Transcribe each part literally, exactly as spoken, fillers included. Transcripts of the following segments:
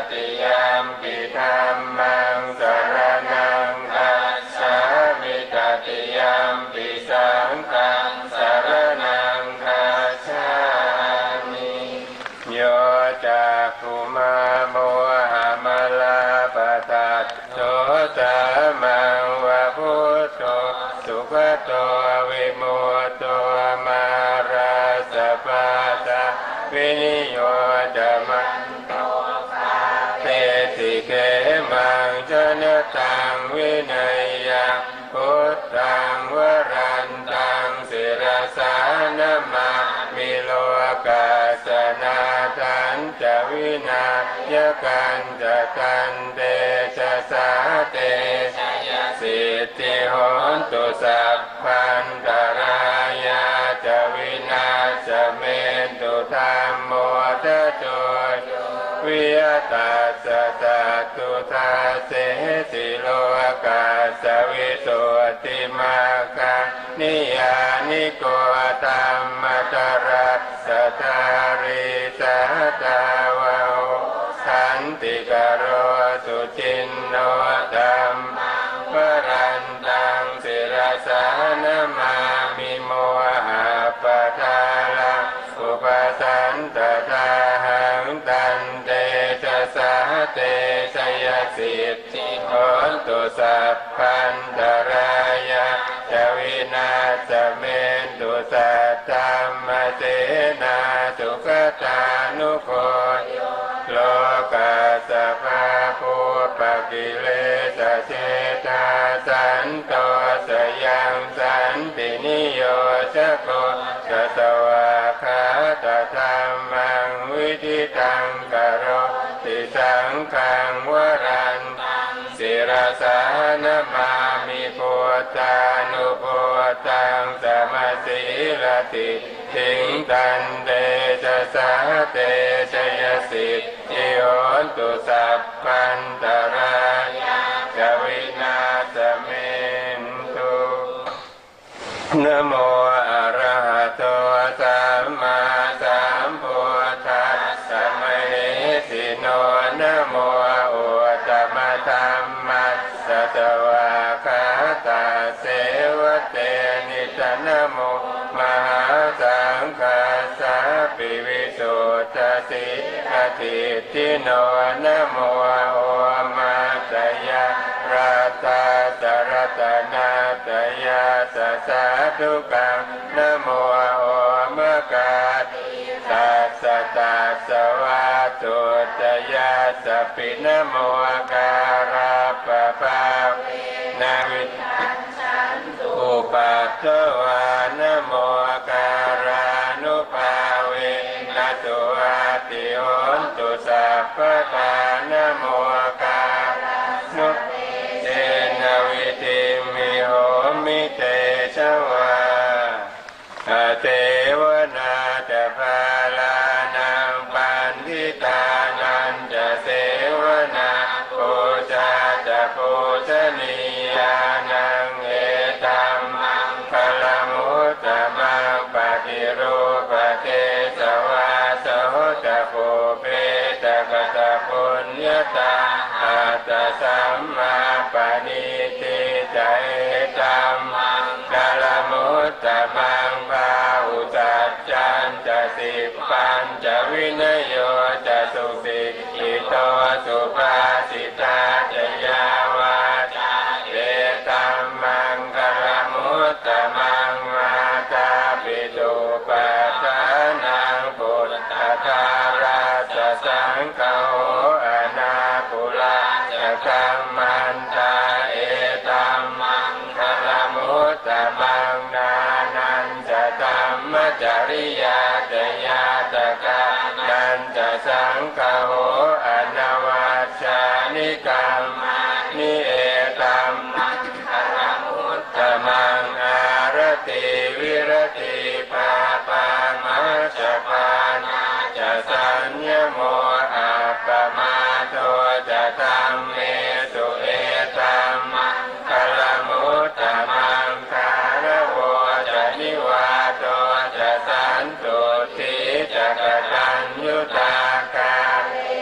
ติยัมปิธัมมังสรณังคัจฉามิตติยัมปิสังฆังสรณังคัจฉามิโยจักขุมาโมหะมะลาปะทัสโสตมังวะพุทโธสุขโตวิมุตโตมาราสปะตะวินิโยจะมัตโตเตติเขมังชนะตังวินัยยังพุทธังวรันตังศิรสานมามิโลกาสนาทันจะวินาญกันจะกันเตชะสาเตชยสิทธิโหนตุสัพพันตรายาจะวินาศเมตุธรรมโมทะโจวิยตัสสะตตุทาเสสิโลกาสวิสุทธิมาคังนิยานิโกตัมมตรัสสะทาริสัตาวะโหสันติกโรสุจินโนธัมมังวรันตังศิรสานมามิโมหะปะทาลังอุปสันตตาหังตันเตชะสาเตชยสิทธิโหนตุสัพพันตรายาจะวินาศเมตุสัตตัมมเสนาสุขตานุโคโลกาสภาภูปกิเลสเชตาสันโตสยังสันตินิโยชโกสัสวะคาตธรรมังวิธิตังกโรติสังฆังวรันตังศิรสานมามิพุทธานุพุทธังสมาสีลติถิงตันเตชะสาเตชยสิทธิโหนตุสัพพันตรายาจะวินาศเมตุนะโมอะระหะโตสัมมาสัมพุทธัสสะมเหสิโนนะโมอุตตมธัมมัสสะตวะคาตาเสวะเตนิสนะโมมหาสังฆัสสะปิวิสุทธสิกขิทิโนนะโมโอมาตยะรัตตาสรัตนาตยาสัสสะทุกังนะโมโอมะกาตัสสะตัสสะวะตุตยาสัพพินะโมการะปะปะนาวิอุปัฏฐวานะโมการานุภาเวนะตุอาติโหนตุสัพพะทานะโมการานุเตนะวิธิมิโหมิเตชะวาเทวนาจะพาลานังปันทิตานันจะเสวนาปูชาจะปูชนียานังเอตัมมังคลมุตตมังปฏิรูปเทสวาโสจะภูเปตกตปุญญาตาอัตตสัมมาปณิทิใจตัมมังคลมุตตมังภาอุจัจจันจะสิบปัญจวินโยจะสุสิกิโตสุภาสิตาจยาวาจาเอตัมมังคลมุตตมังมาตาปิตุปัฏฐานังพุทธทาราสสังฆโหอนาคุลาจะกัมมันตาเอตัมมังคลมุตตมังนานันจะตัมมจริยาตยาตกานันจะสังฆโหอนวัชชานิกรรมานิเอตัมมังคลมุตตมังอารติวิรติปาปามัชฌปานาจะสัญญโมอัปปมาโตจะธัมเมสุเอตัมมังคลมุตตมังคารโวจะนิวาโตจะสันตุทิจะกตัญญูตาคา น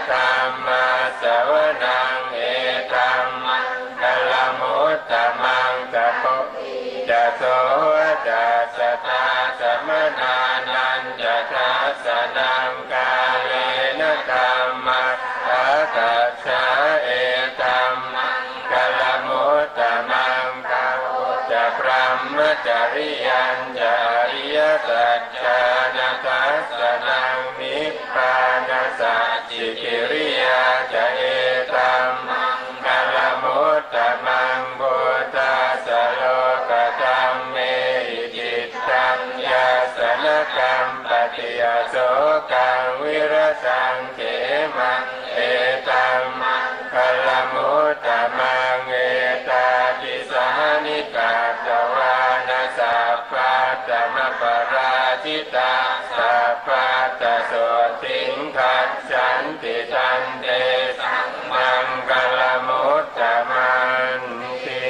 ธรรมาสวนังเอตัมมังกัลมุตตมังจะโพจะโสจะสตาสมนานันจะทัสสนังกาเลนะธัมมังทัสสะเอตัมมังกัลมุตตมังกาจะพรหมจริยัญจะอริยสัจจานัสสนังนิพพานัสสัจจิกิริยาจะเอตัมมังกัลมุตตมังพุทธัสสะโลกธัมเมหิจิตตังยาสนกัมปติยโสกังวิรสังเขมังเอตัมมังกัลมุตตมังเอตาติสานิกาตวานาสัพพะตมปราชิตาสัพพะตโสติงคัจฉันติตันเตสังมังกัลมุตตมันติ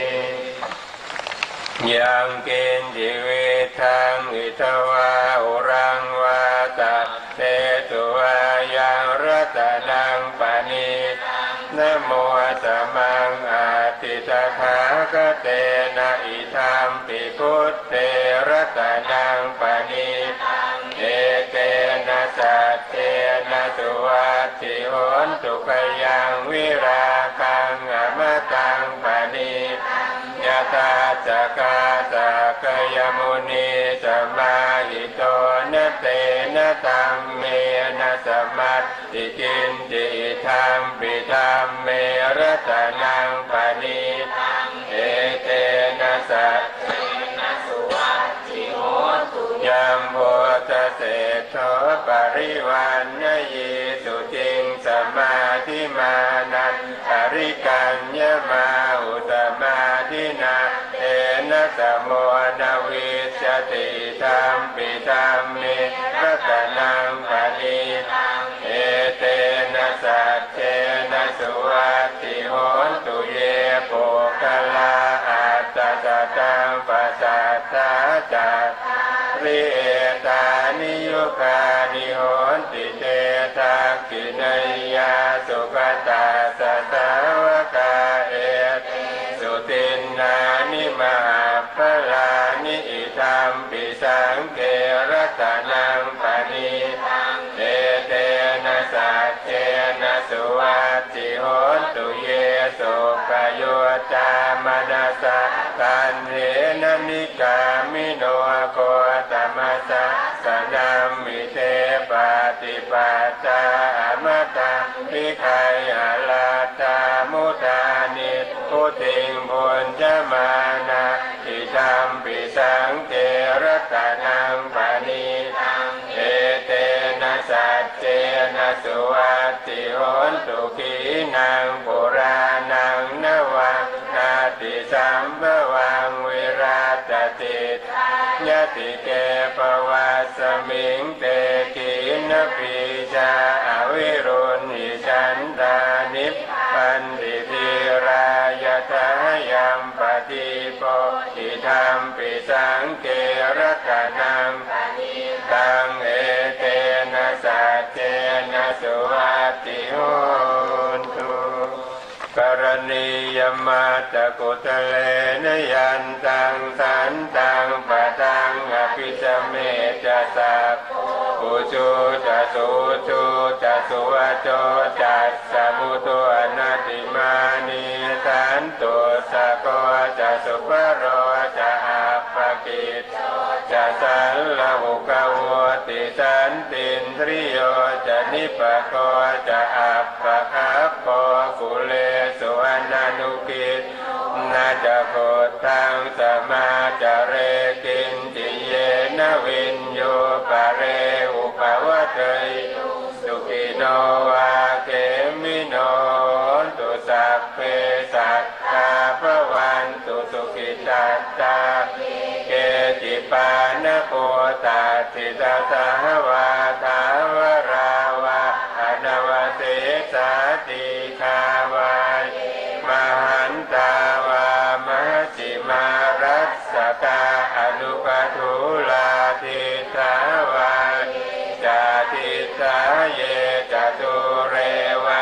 ยังกินจิวิทังอิทวาอุรังวาตะเตตุวายังรัตนังปณินะโมตัมมังอาติตถาคเตนะอิธัมปิพุทเตรัตนังปณิเอเตนะสัจเจนะสุวัตถิโหนตุขยังวิราคังอมตังปณิยะตาจักาจักยมุนีสัมมาหิโตนะเตนะตัมเมนะสัมมัตติกินจิธัมปิธัมเมรัตนังปณิเอเตนะสัจเจนะสุวัตถิโหตุยัมโพธเสโธปริวันนยิสุจิงสมาธิมานันปริกัญญมาอุตมาทินาเตนะสมโมนาวิชติธัมปิธัมเมรัตนังปณิเอเตนะสัจเจนะสุวัตถิโหนตุเยโภคลาอัตตะตังปัสสัทธาจัตริเอตานิยุคานิโหนติเตทักขินัยยาสุขตาสัตวกาเอสุตินนานิมหาภลานิอิธัมปิสังเกรัตนังปณิเอเตนะสัจเจนะสุวัตถิโหนตุเยสุปโยจามนัสสะกันเหนะนิกามิโนโคตมัสสะสนัมมิเตปฏิปัตตาอมตะวิคัยอาลาตามุตานิพุติงบุญจมานะอิธัมปิสังเกรัตนังปณิเอเตนะสัจเจนะสุวัตถิโหนตุขีนังปุรานังนวังนาติสัมภวังวิราตติยติเกปวัสสมิงเตกินปิชาอวิรุณหิฉันทานิพพันติทิรายทายัมปฏิโปอิธัมปิสังเกรัตนังตังเอเตนะสัจเจนะสุวัตถิโหนตุกรณียมัตตกุตเลนยันตังสันตังปะตังอภิสเมจะสัพอุจุจะสุจุจะสุวโจจัสสมุตุอนัตติมานิสันตุสะโกจะสุปโรจะอัปปกิจจะสัลลหุกโวติสันตินทริโยจะนิปโกจะอัปปะคัปโปกุเลสุอนันุกิจนาจะโคตังสมาจเรกินจิเยนะวินโยปะเรอุปวะเตยสุขิโนวาเกมิโนตุสัพเพสัตตาภวันตุสุขิตัตตาเกจิปานโคตาทิตาสหวาทาวราวาอนวเสสาติคาวายมหันตาวามหจิมารัสสกาอนุปทุลาทิตาวาจาทิตาเยจตุเรวา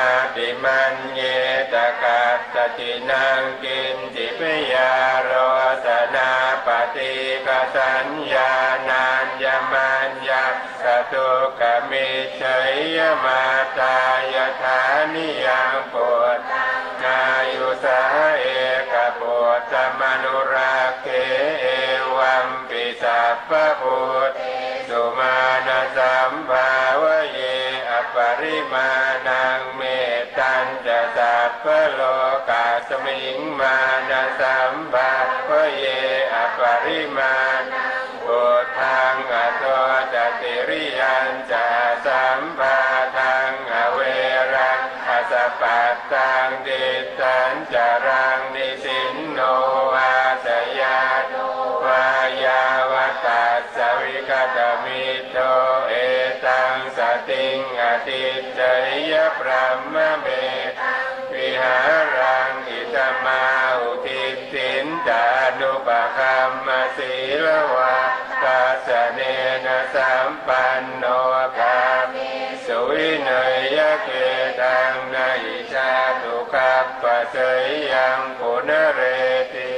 ติมันเยตกัตตตินังกินจิปยาโรสนาปฏิกสัญญานัญญมัญญาสตุกมิเฉยมาตายฐานิยังปุตนายุสาเอกปุตตมนุรักเขเอวัมปิสัพพพุทธสุมาณสัมภาวเยอปริมาณังเมตตัญจะสัพพโลกาสมิงมาณสัมภาวเยอปริมาณพุทธังอโตจติริยัญจะสัมภาทังอเวรังอสปัตตังดิตัญจารังนิสินโนวาสยาโนวายาวตัสสวิคตมิโตเอตังสติงอติเจยพรหมเมวิหารังอิตมาอุทิสินจานุปคัมมศีลวะตัสสเนนะสัมปันโนกามิสุวินัยเกตังนาอิชาตุคัปปะเสยยังปุณเรติ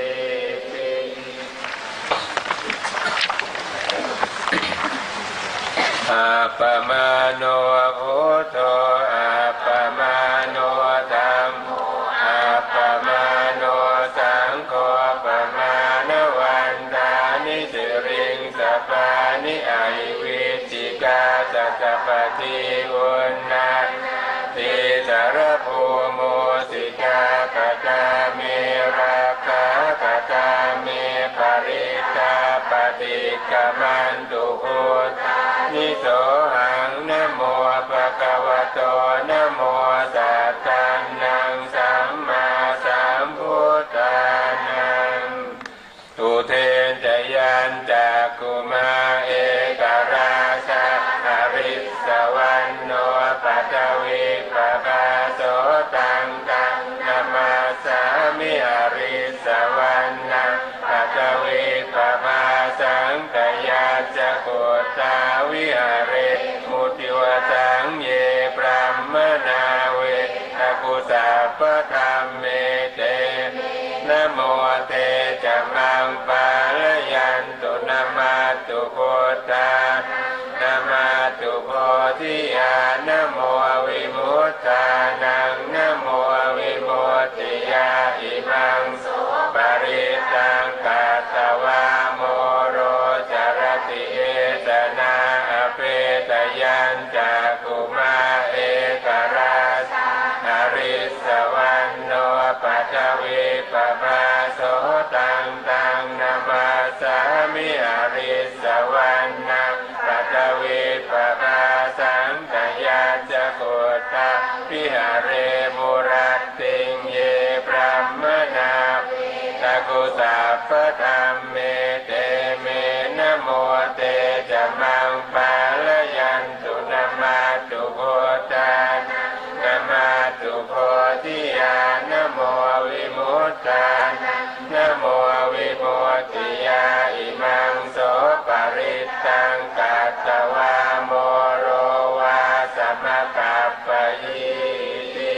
อาปมาโนพุทโธอาปมาโนธัมโมอาปมาโนสังโฆปมาณวันตานิสิริงสปานิไอวิจิกาสัจปฏิอุณนาติสารภูโมสิกากตาเมราคากตาเมปริตาปฏิกมันตุพุทธนิโสหังนะโมภะคะวะโตนะโมสัตตังนังสัมมาสัมพุทธานังอุเทนจยันจักขุมาเอกราชาอริสวันโนปัตวิปภาโสตังตังนามาสามิอริสวันนังปัตวิปภาสังกยาจักขุตาวิหาเรมุติวสังเยปรัมมนาเวตกุสัพพธัมเมเตนะโมเตจะมังปาลยันตุนะมาตุพุทธานะมาตุโพธิญาณนะโมวิมุตตานังนะโมวิมุตติยาอิมังโสปริตังกัตตวาโมโรจารติเอตนาอเปตยัญจักขุมาเอกราชอริสวันโนปัทวิปภาโสตังตังนามาสามิอริสวันนังปัทวิปภาสังกยาจักขุตาวิหาเรมุรัตติงเยปรัมมนาตะกุสัพพธัมเมเตเมนะโมเตจะมังปาลยันตุนะมาตุพุทธานะมาตุโพธิญาณนะโมวิมุตตานะโมวิมุตติยาอิมังโสปริตังกัตตวาโมโรวาสัมมกัปปะยิติ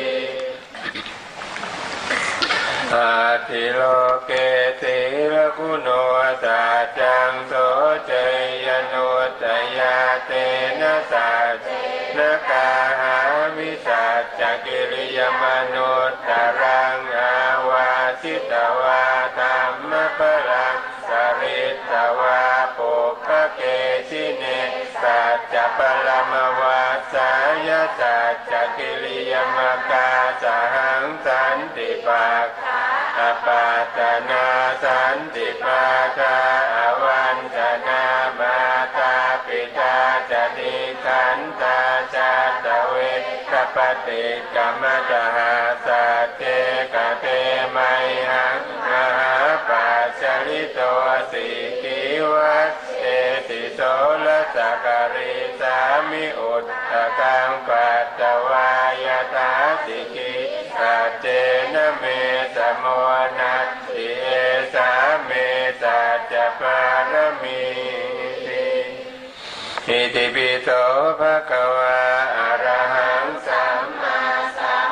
อาทิโลเกติลกุโนตัจจังโสเจยนุตยาเตนะสัจนะกาหาวิสัจจกิริยมนุตตรังอาวาสิตวาธัมมะปรังสริตวาปุพพเกชิเนสัจจปรมวาสายสัจจกิริยมกาสหังสันติปัฏฐาอปัตตนาสันติปัฏฐาอวันตนามาตาปิตาจติขันตาจัตเวทปฏิกรรมตหาสัจเจกเตไมหังมหาปัจจลิโตสิกิวัตเอติโสลสักการิสามิอุตตะกังปัตตวายตาสิกิสัจเจนะเมสโมนัสสิเอสาเมสัจจปารมีติอิติปิโสภะคะวะอะระหังสัมมาสัม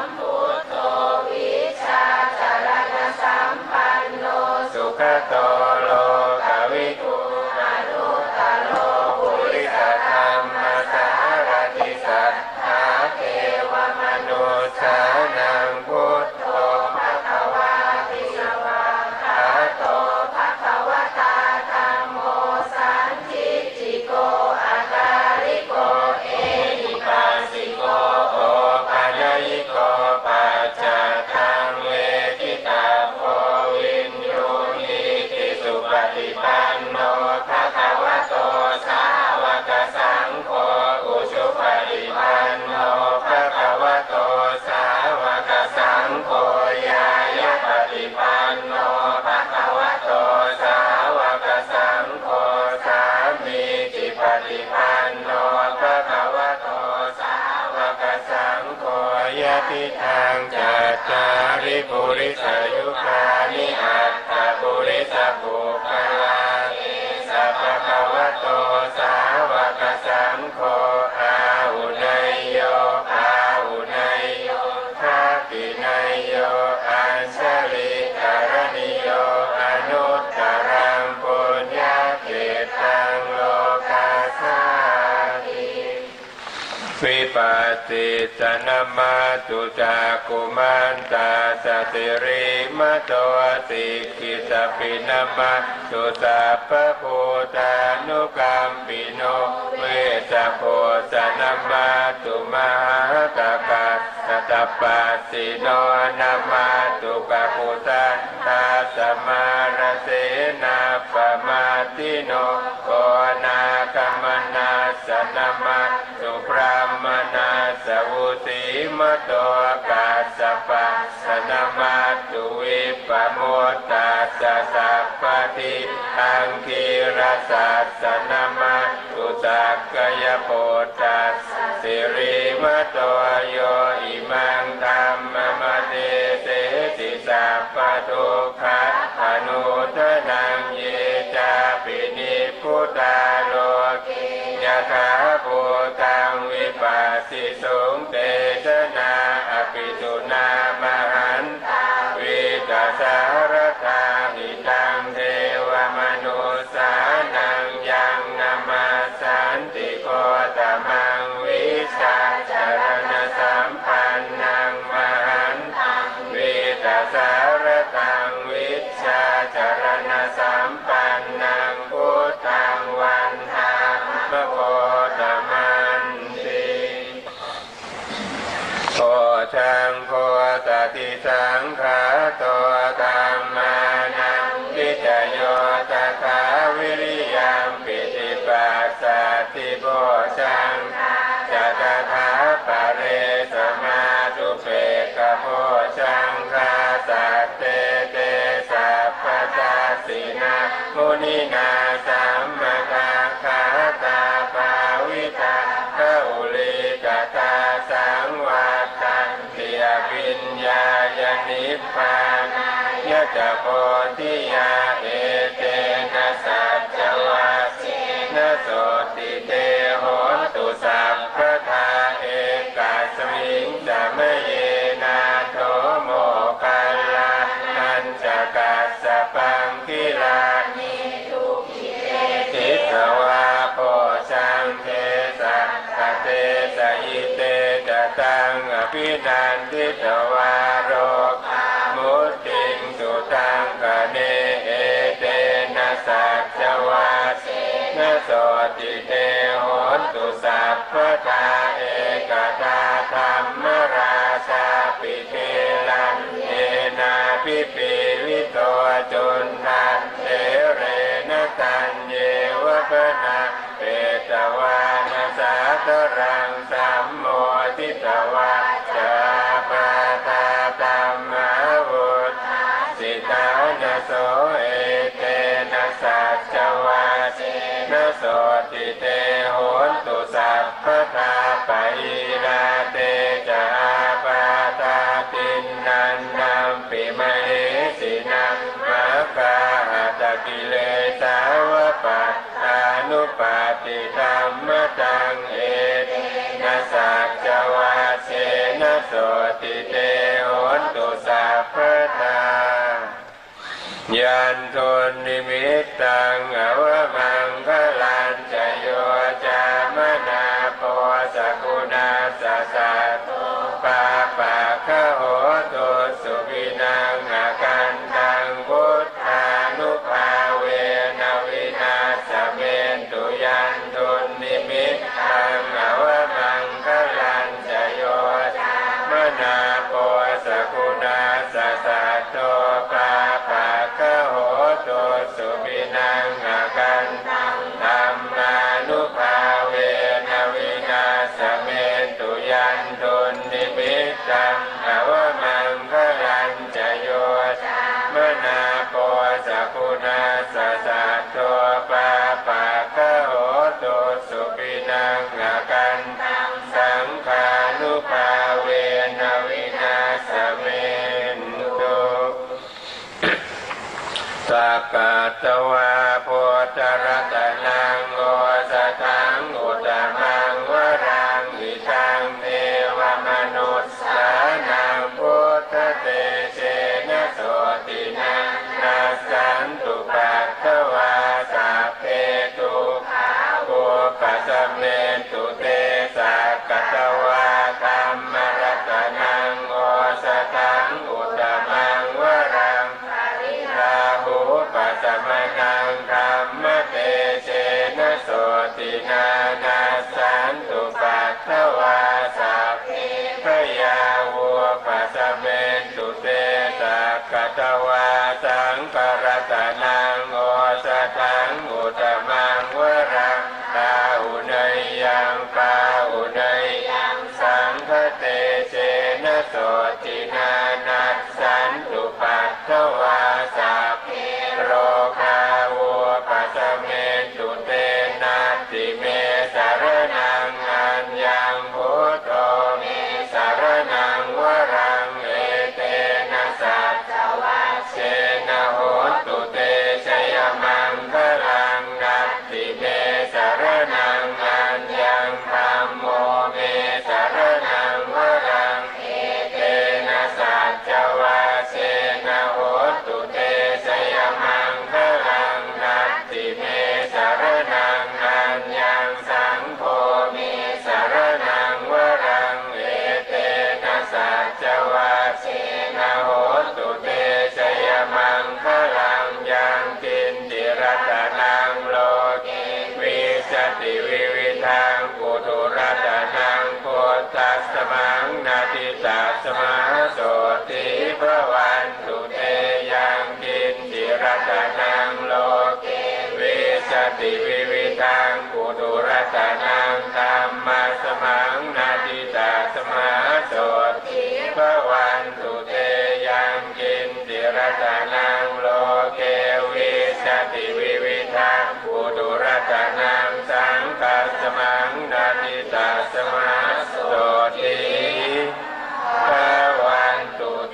ปัจจตังเวทิตาโพวินยูหิติสุปฏิปันโนภะคะวะโตสาวกสังโฆอุชุปฏิปันโนภะคะวะโตสาวกสังโฆญาญาปฏิปันโนภะคะวะโตสาวกสังโฆสามีจิปฏิปันโนภะคะวะโตสาวกสังโฆยะติทางจัตตาริปุริสยุคานิอัตตปุริสปุคลาสัพพะวะโตสาวกสังโฆอาหุเนยโยอาหุเนยโยทักขิเนยโยอัญชลิกรณิโยอนุตตรังปุญญเขตังโลกัสสาติวิปัสสิสนามาตุจักขุมันตาสติริมโตติกิสปินามาตุสัพพะภูตานุกัมปิโนเวสะโพสนามาตุมหากะกัสสะตปัสสิโนนามาตุกะภูตาตาสมาระเสนาปมาติโนโกนาคัมมนาสนามาตุพรามนาสวุติมโตกัสสะปัสสนามาตุวิปโมตตัสสะสัพพทิอังคีรสัสสนามาตุสักกยโพธัสสิริมโตโยอิมังธัมมมเตเสติสัพพทุกขะอนุทนังเยจาปินิพุตตาโลกิยะถาภูตังวิปัสสิสุงเตชะนาอภิสุนามหันตาวิตัสสารตาหิตังเทวมนุสานังยังนามาสันติโกตมังวิชาจารณสัมปันนังมหันตังวิตัสสารตังวิชาจารณสัมปันนังพุทธังวันทามโคตมันติโพชังโพตติสังขาโตธัมมานังวิจโยตถาวิริยังปิติปัสสติโพชังจัตถาปะเรสมาตุเปกโพชังคาสัตเตเตสัพพะสินามุนินาสัมมาคาคาตาภาวิตาขอุลิกตาสังวัตตันติอภิญญายนิพพานยะจะโพธิยาเอเตนะสัจจวัสสินะโสติเตโหตุสัพพะทาเอกัสมิงจะมะเยนาโทโมคัลลานันจะกัสสะปังคิลานิทุกิเตทิสวาโพชังเทสะตะเตสะยิเตจะตังอภินันทิตวาโรคามุตติงสุตังกเนเอเตนะสัจจวัสสินะโสติเตโหตุสัพพะทาเอกตาธัมมราชาปิเกลันเอนาภิปิวิโตจุนทันเทเรนะตัญเยวะปนะเปตวานะสาตรังสัมโมทิตวาจาปาตาตัมมะวุฒสิตานะโสเอเตนะสัจจวัสสินะโสติเตโหตุสัพพะทาปะอิราเตจาปาตาตินนันนัมปิมะเหสินังมะกาหัตกิเลสาวะปัตตานุปาติธัมมตังเอเตนะสัจจวัสสินะโสติเตโหตุสัพพะทายันทุนนิมิตตังอวมังคลันจโยจามนาโพสกุณาสสัตตุปาปะคะโหตุสุวินังอากันตังพุทธานุภาเวนะวินาศเมตุยันทุนนิมิตตังอวมังคลันจโยจามนาโปสกุณาสสัตโตปาปะกะโหตุสุปินังอากันตังธัมมานุภาเวนะวินาสเมตุยันตุนิมิตตังอวมังคลันจโยมนาโปสกุณาสสัตโตปาปะกะโหตุสุปินังอากันตังสังฆานุภาเวนะวินาสเมตุสักกะตวาโพธรัตนังโอสถังอุตมังวรังอิทังเทวมนุสสานังพุทธเตเชนะโสตินังนัสสันตุปัตถวาสัพเพตุขาปุปัสสเมตุเตสักกะตวาธัมมรัตนังโอสถังอุตมังวรังราหุปัสสมนังธัมมเตเชนะโสตินานัสสันตุปัตถวาสัพเพพยาวุปัสสเมตุเตสักกะตวาสังฆรัตนังโอสถังอุตมังวรังปาหุเนยยังปาหุเนยยังสังฆเตเชนะโสตินานัสสันตุปัตถวาสัพเพโรคาวุปัสสเมตุเตนัตติเมสารนังอัญญังพุทโธเมสารนังวรังเอเตนะสัจจวัชเชนะโหตุเตชยมังคลังนัตติเมสารนังอัญญังธัมโมเมสารนังวรังเอเตนะสัจจวัชเชนะโหตุเตชยมังคลังนัตติเมสารนังอัญญังสังโฆเมสารนังวรังเอเตนะสัจจวัชเชนะโหตุเตชยมังคลังยังกินติรัตนังโลเกวิสติวิวิทังปุถุรัตนังพุทธัสสมังนาทิตัสสมาโสติภวันตุเตยังกินติรัตนังโลเกวิสติวิวิทังปุถุรัตนังธัมมัสสมังนาทิตัสสมาโสติภวันตุเตยังกินติรัตนังโลเกวิสติวิวิทังปุถุรัตนังสังฆัสสมังนาทิตัสสมาโสติภวันตุเต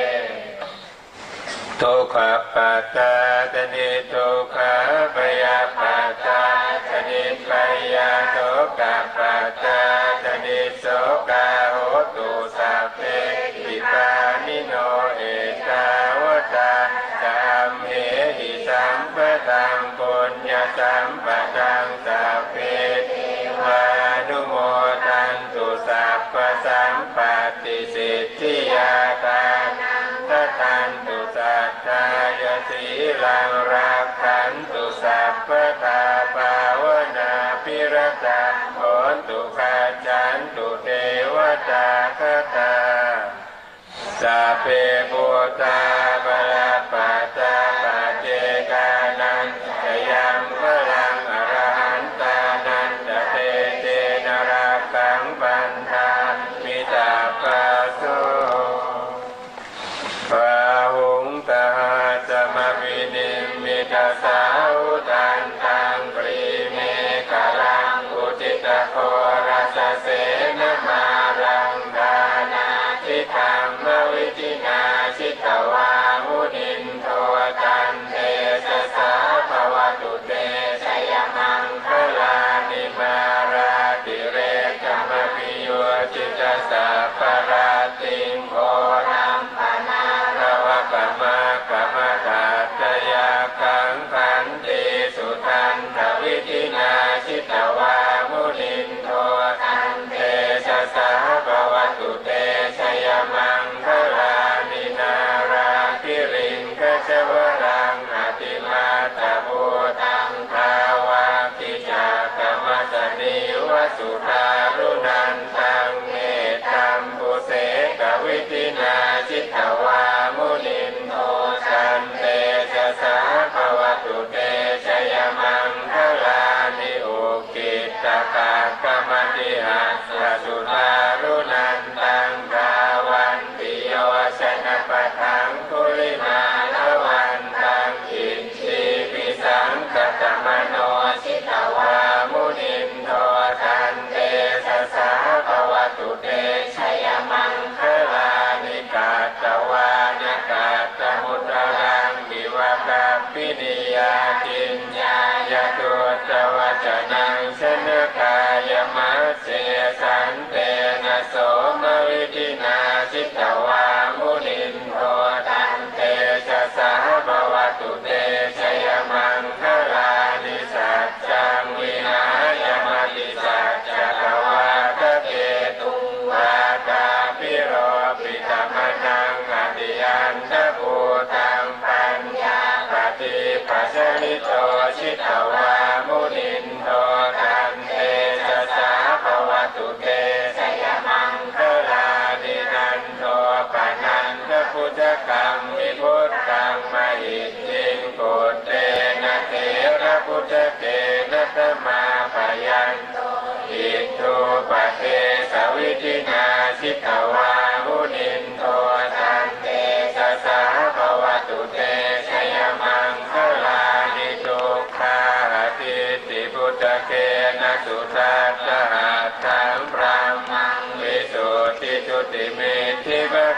ทุกขปัตตาตนิทุกขปยาปัตตาตนิปยาทุกขปัตตาตนิโสกาโหตุสัพเพปิปานิโนเอตาวตาสัมเหหิสัมปตังปุญญสัมปตังสัพเพเทวานุโมทันตุสัพพสัมปติสิทธิยาตานังทันตุสัทธายสีลังรักขันตุสัพพตาภาวนาภิรตาโหนตุขาจันตุเทวตาคตาสัพเพพุทธาปรปัตตาปัจเจกานันทยังพลังอรหันตานันตเตเตนรักขังปันธามิตาปัสโสปะหุงตหาสมวินิมมิตาสาวุตันตังปรีเมฆลังอุจิตโครัสเสนมารังดานาทิธรรมวิจินาชิตวามุนินโทตันเตสสาภวตุเตชยมังคลานิมาราติเรกมปิโยจิตสัพพราติงโพรัมปนาระวะกมากมตาตยาขังขันติสุทันตวิธินาชิตวามุนินโทตันเตสสาภวตุเตชยมังคลานิ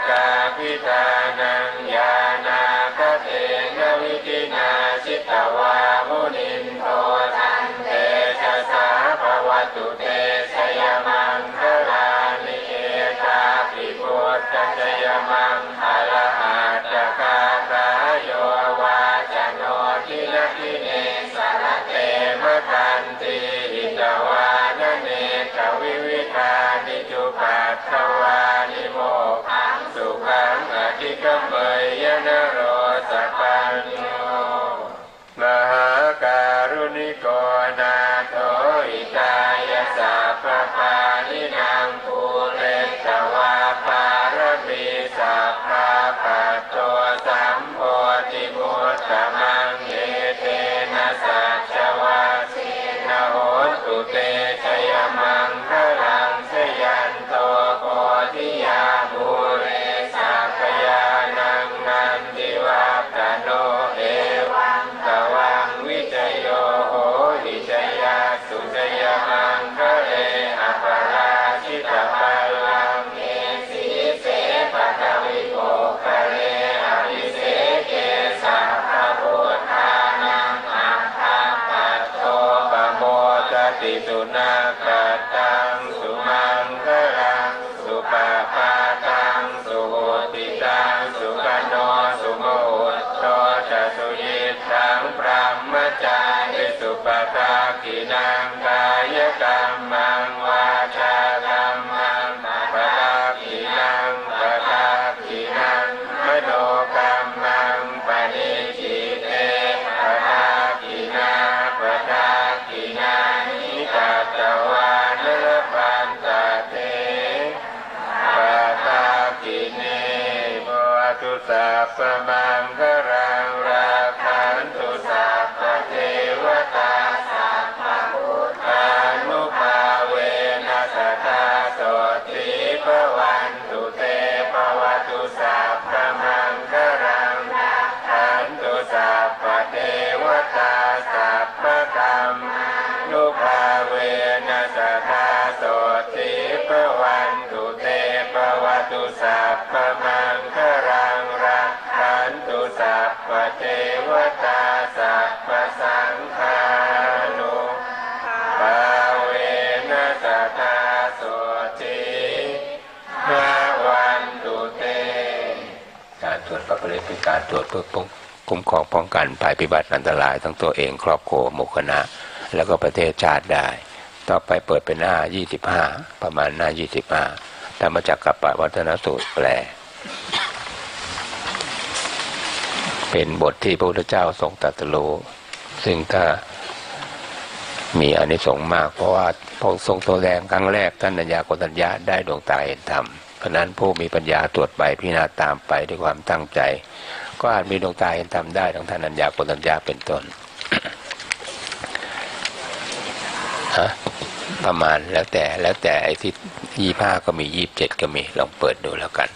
กาพิธานังญาณาคเตนะวิธินาชิตวามุนินโททันเตชะสาภวตุเตชยมังคลานิเอตาภิพุทธชยมังอรหัตถกาตาโยวาจโนทินัทิเนสรเตมะกันติอิตวานเนกวิวิธานิจุปัตถวานิโมขังสุขังอธิกัมเมยนโรสปัญโนมหาการุณิโกนาโถอิตายะสัพพปานินางภูเรตวาปารมีสัพพะปัตโตสัมโพธิมุตตมังเอเตนะสัจวาสินะโหตุเตชยมังคลังชยันโตโพธิยาภูเรสัพพยานังนันติวัปตโนเอวังตวังวิจโยโหหิจยาสุจยมังคะเรอปราชิตปัลลังเอสีเสปะกวิโกคะเรอภิเสเกสัพพะพุทธานังอัฏฐปัตโตปโมทติสุนาคตังสุมังคลังสุปาปาตังสุโหติตังสุขโนสุโมโตจะสุยิตังพรหมจาริสุปทากินังกายกรรมังวาจากรรมังปทากินังปทากินังมโนกรรมังปณิจิเตปทากินาปทากินานิกัตตวานรปันตเตปทากิเนโมตุสัพพมังคลังราคันตุสัพพเทวตาสัพพพุทธานุภาเวนัสตาโสติภวันตุเตภวตุสัพพมังคลังราคันตุสัพพเทวตาสัพพกัมมานุภาเวนัสตาโสติภวันตุเตภวตุสัพพมังคลังราคันตุสัพพเทวตาสัพพสังฆานุภาเวนัสตาโสติภวันตุเตการตรวจพระปริเป็นการตรวจเพื่อคุ้มครองป้องกันภัยพิบัติอันตรายทั้งตัวเองครอบครัวหมู่คณะแล้วก็ประเทศชาติได้ต่อไปเปิดเป็นหน้ายี่สิบห้าประมาณหน้ายี่สิบห้าธรรมจักรกับวัฒนสูตรแปลเป็นบทที่พระพุทธเจ้าทรงตรัสรู้ซึ่งถ้ามีอานิสงส์มากเพราะว่าพระองค์ทรงแสดงครั้งแรกท่านอัญญาโกณทัญญาได้ดวงตาเห็นธรรมเพราะนั้นผู้มีปัญญาตรวจไปพิจารณาตามไปด้วยความตั้งใจก็อาจมีดวงตาเห็นธรรมได้ทั้งท่านอัญญาโกณทัญญาเป็นต้น ฮะประมาณแล้วแต่แล้วแต่ไอ้ที่ยี่ห้าก็มียี่สิบเจ็ดก็มีลองเปิดดูแล้วกัน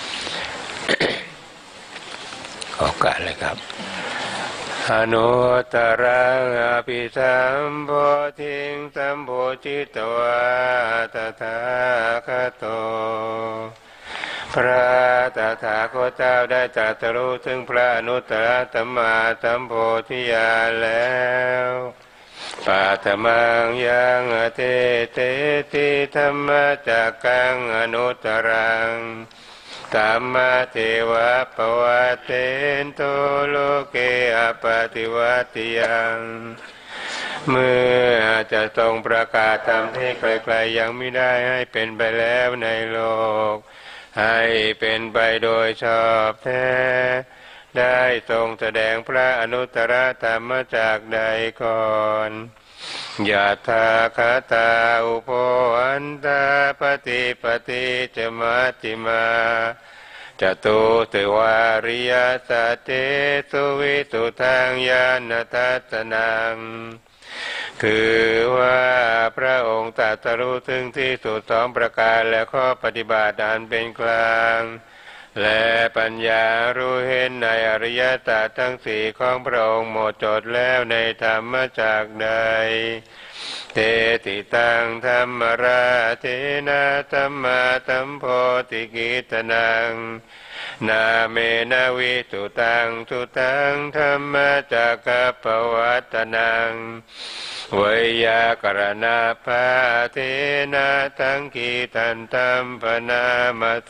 ขอโอกาสเลยครับอนุตตรังอภิสัมโพธิงสัมโพธิตวะตถาคโตพระตถาคตเจ้าได้ตรัสรู้ถึงพระอนุตตรสัมมาสัมโพธิญาณแล้วปัตมังยังเทเตติธรรมจักกังอนุตตรังธัมมเทวะปวัตเตนโตโลเกอปฏิวัติยังเมื่อจะทรงประกาศธรรมที่ใครๆยังไม่ได้ให้เป็นไปแล้วในโลกให้เป็นไปโดยชอบแท้ได้ทรงแสดงพระอนุตตรธรรมจากใดก่อนยะถาคตาอุโภอันตาปฏิปฏิจมัตติมาจตุติวาริยสัจเจสุวิสุทังญาณทัสสนังคือว่าพระองค์ตรัสรู้ถึงที่สุดสองประการและข้อปฏิบัติอันเป็นกลางและปัญญารู้เห็นในอริยสัจทั้งสี่ของพระองค์หมดจดแล้วในธรรมจักรใดเตติตังธรรมราเทนะธัมมาธัมโพธิกิตนังนาเมนะวิตุตังทุตังธรรมจักกัปปวัตตนังเวยากรณาภาเทนะทังกีตันตัมปนามเต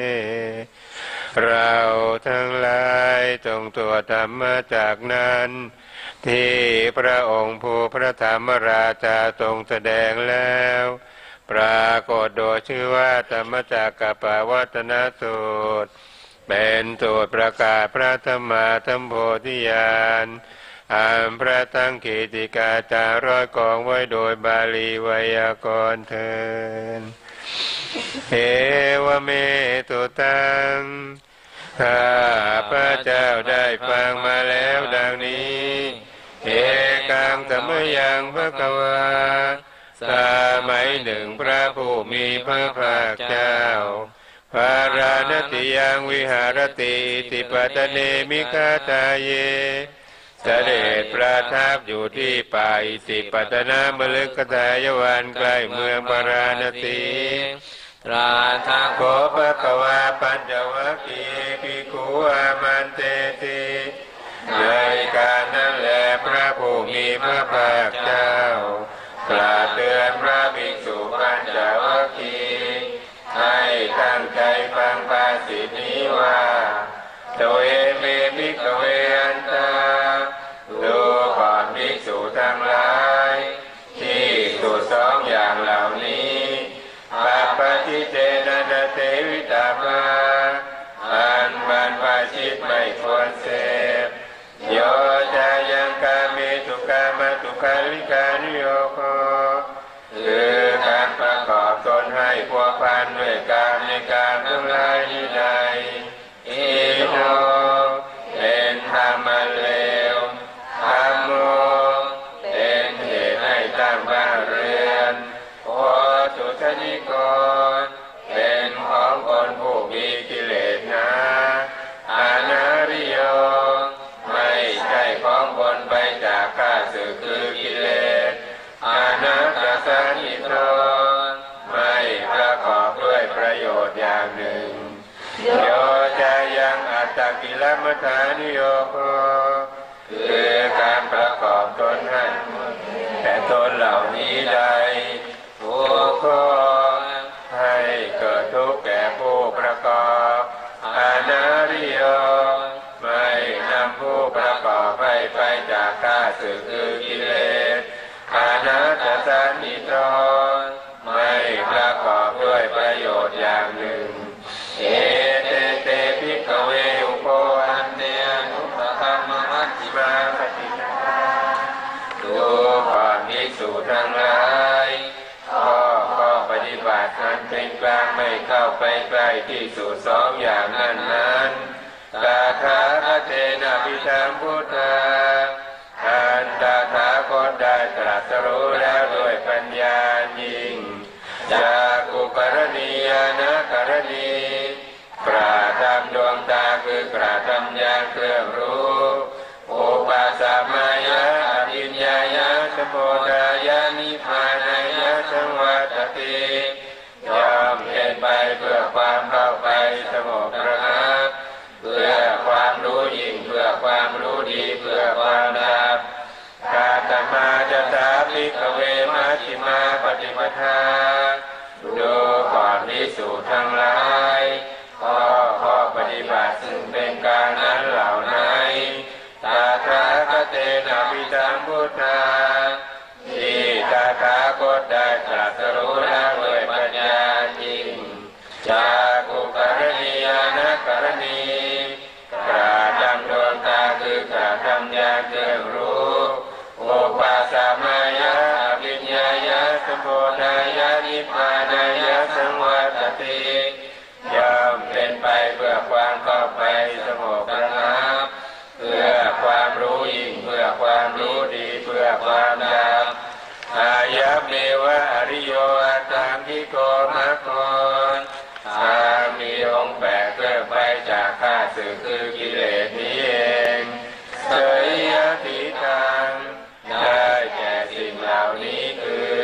เราทั้งหลายจงตัวธรรมจากนั้นที่พระองค์ผู้พระธรรมราชาทรงแสดงแล้วปรากฏโดยชื่อว่าธรรมจักกัปปวัตตนสูตรเป็นสูตรประกาศพระธรรมาธัมโพธิญาณอันพระทั้งขีติกาจาร้อยกองไว้โดยบาลีไวยากรณ์เถิดเอวเมตุตังข้าพระเจ้าได้ฟังมาแล้วดังนี้เอกังสัมมยังภควาสมัยหนึ่งพระผู้มีพระภาคเจ้าภารณติยังวิหารติติปัตตเนมิคาตาเยเสด็จประทับอยู่ที่ป่าอิสิปตนมฤคทายวันใกล้เมืองปาราณสีตราทักโขภควาปัญจวัคคีย์ภิกขุอามันเตติในการนั้นแลพระผู้มีพระภาคเจ้ากล่าวเตือนพระภิกษุปัญจวัคคีย์ให้ตั้งใจฟังภาษิตนี้ว่าโตเอเมภิกขเวอันตาดูก่อนภิกษุทั้งหลายที่สุดสองอย่างเหล่านี้ปัปปติเตนะนะเทวิตาภาอันบรรพชิตไม่ควรเสพโยจายังกาเมตุกามตุกาลิกานิโยโคคือการประกอบตนให้พัวพันด้วยการในการทั้งหลายนี้ใดอิโนเป็นธรรมเลวธรรมโมเป็นเหตุให้ตั้งบ้านเรือนโอสุทนิโกเป็นของคนผู้มีกิเลสนะอนาริโยไม่ใช่ของคนไปจากข้าศึกคือกิเลสอนัตตสันนิโตไม่ประกอบด้วยประโยชน์อย่างหนึ่งโยจะยังอัตตกิลมัฏฐานิโยโคคือการประกอบตนให้แต่ตนเหล่านี้ใดทุกข์ให้เกิดทุกข์แก่ผู้ประกอบอนาริโยไม่นำผู้ประกอบให้ไปจากข้าศึกคือกิเลสอนัตตสันนิโตไม่ประกอบด้วยประโยชน์อย่างหนึ่งเอเตเตภิกขเวอุโปอันเตอนุปคัมมมัชฌิมาปฏิปทาดูก่อนภิกษุทั้งหลายข้อข้อปฏิบัตินั้นเป็นกลางไม่เข้าไปใกล้ที่สุดสองอย่างนั้นนั้นตถาคตเตนะภิธัมพุทธาอันตถาคตได้ตรัสรู้แล้วด้วยปัญญายิ่งจากกุกรณียานะกรณีปราทำดวงตาคือกราทำญาณเครื่องรู้อุปาสมายะอภิญญายะสโพธายะนิพพานายะสังวัตติย่อมเป็นไปเพื่อความเข้าไปสงบระงับเพื่อความรู้ยิ่งเพื่อความรู้ดีเพื่อความดับกาตมาจะตาภิกขเวมัชฌิมาปฏิปทาดูก่อนภิกษุทั้งหลายข้อข้อปฏิบัติซึ่งเป็นการนั้นเหล่านั้นตถาคตเตนะภิธัมพุทธาที่ตถาคตได้ตรัสรู้แล้วด้วยปัญญาจริงจากกุกรณียานะกรณีกราทำดวงตาคือกราทำญาณเครื่องรู้อุปาสมายะอภิญญายะสโพธายะนิพพานายะสังวัตติย่อมเป็นไปเพื่อความเข้าไปสงบระงับเพื่อความรู้ยิ่งเพื่อความรู้ดีเพื่อความดับอายะเมวะอริโยอัตตามิโกมะโคอามีองค์แปดเครื่องไปจากข้าศึกคือกิเลสนี้เองเสยยติตังได้แก่สิ่งเหล่านี้คือ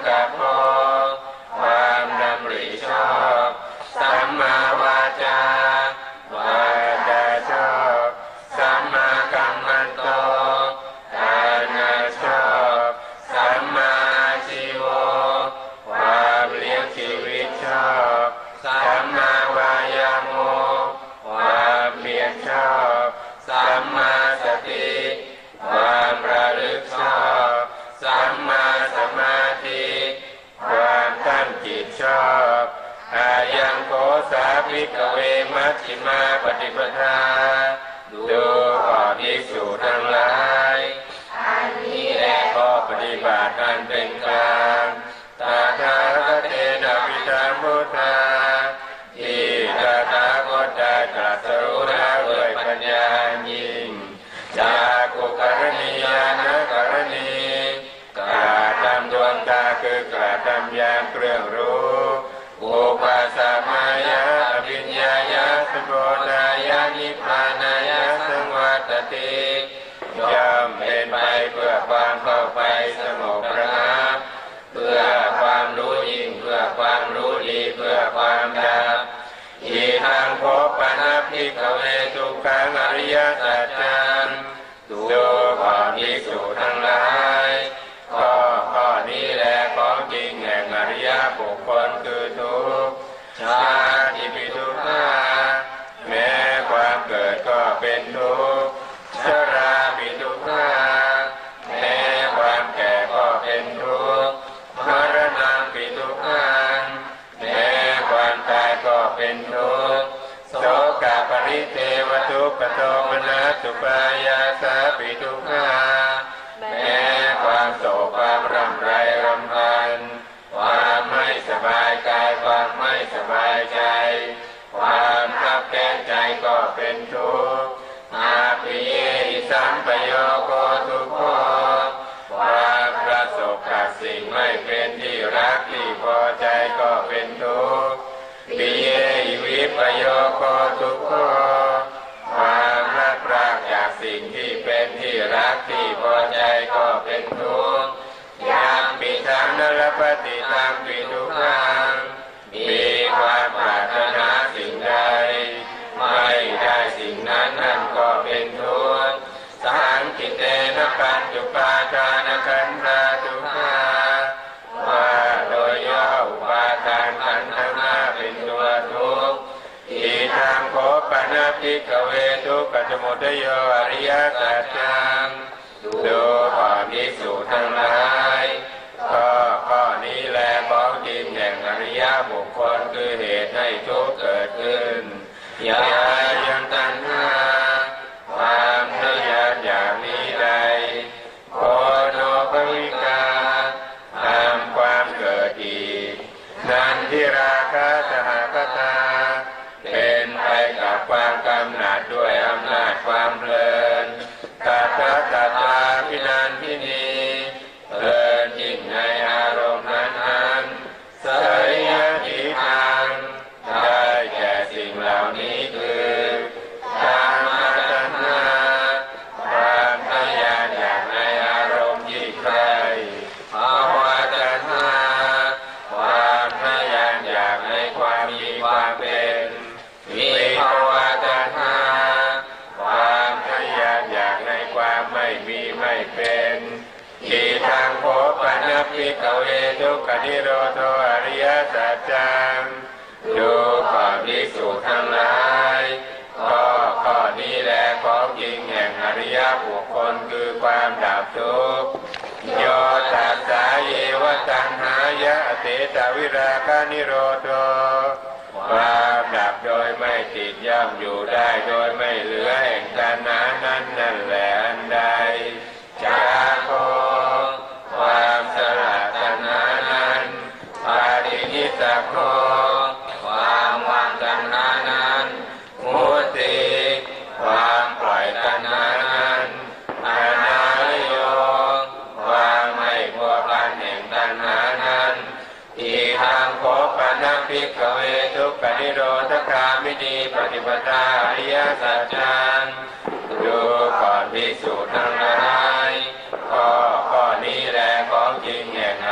กัปโปความดำริชอบสัมมาวาจาวาจาชอบสัมมากัมมันโตการงานชอบสัมมาชีวะความเลี้ยงชีวิตชอบสัมมาวายาโมความเพียรชอบสัมมาสติความระลึกชอบสัมมาสมาธิความตั้งจิตชอบอายังโกสาภิกเวมัชฌิมาปฏิปทาดูก่อนภิกษุทั้งหลายอันนี้แหละข้อปฏิบัติอันเป็นกลางตถาคตเตนะภิธรรมพุทธาที่ตถาคตได้ตรัสรู้แล้วด้วยปัญญายิ่งจากกุกรณียานกรณีกระทำดวงตาคือกระทำญาณเครื่องรู้อุปาสมายะอภิญญายะสุโภทายะนิพพานายะสังวัตติย่อมเป็นไปเพื่อความเข้าไปสงบระงับเพื่อความรู้ยิ่งเพื่อความรู้ดีเพื่อความดับอีทางภพปนัพพิกเวทุกขังอริยสัจจังดูก่อนภิกษุทั้งหลายข้อข้อนี้แหละของจริงแห่งอริยบุคคลคือทุกข์ชาติปิทุกขาแม้ความเกิดก็เป็นทุกข์ชราปิทุกขาแม้ความแก่ก็เป็นทุกข์มรณะปิทุกขาแม้ความตายก็เป็นทุกข์โสกปริเทวทุกขโทมนัสสุปายาสาปิทุกขาแม้ความโศกความรำไรรำพันความไม่สบายกายความไม่สบายใจความขับแค้นใจก็เป็นทุกข์อาภิเยหิสัมปโยโกทุกขความประสบกับสิ่งไม่เป็นที่รักที่พอใจก็เป็นทุกข์ปิเยหิวิปโยโกทุกขความพลาดพลาดจากสิ่งที่เป็นที่รักที่พอใจก็เป็นทุกข์ยามปิทางนรปฏิทางปิทุกขังมีความปรารถนาสิ่งใดไม่ได้สิ่งนั้นนั่นก็เป็นทุกข์สังคิเตนะปัญจุปาทานขันธาทุกขาว่าโดยย่ออุปาทานขันธ์ทั้งห้าเป็นตัวทุกข์อีทางโคปนัพพิกเวทุกขสมุทัยโยอริยสัจจังดูก่อนภิกษุทั้งหลายข้อข้อนี้แลของจริงแห่งอริยบุคคลคือเหตุให้ทุกข์เกิดขึ้นยายังตัณหาความทะยานอย่างนี้ใดโคโนภวิกาตามความเกิดอีกนันทิราคะสหคตาเป็นไปกับความกำหนัดด้วยอำนาจความเพลินตัทธะตัทธาพินันทินีเพลินยิ่งในอารมณ์นั้นๆสยทิทางได้แก่สิ่งเหล่านี้คือธรรมตัณหาความทะยานอยากในอารมณ์ยิ่งใครภาวะตัณหาความทะยานอยากในความมีความเป็นวิภวะตัณหาความทะยานอยากในความไม่มีไม่เป็นทีทางโภปนัพพิกเวทุกขนิโรโธอริยสัจจังดูก่อนภิกษุทั้งหลายข้อข้อนี้แลของจริงแห่งอริยบุคคลคือความดับทุกข์โยตัสสะเยวตัณหายะเตตวิราคะนิโรโธความดับโดยไม่ติดย่อมอยู่ได้โดยไม่เหลือแห่งตัณหานั้นนั่นแหละอันใดจาโคความสละตัณหานั้นปารินิสสโคความวางตัณหานั้นมุติความปล่อยตัณหานั้นอนาโยความไม่พัวพันแห่งตัณหานั้นอีทางโคปนัพพิกเวทุกขนิโรธคามินีปฏิปทาอริยสัจจังดูก่อนภิกษุทั้งหลายข้อข้อนี้แลของจริงแห่งอ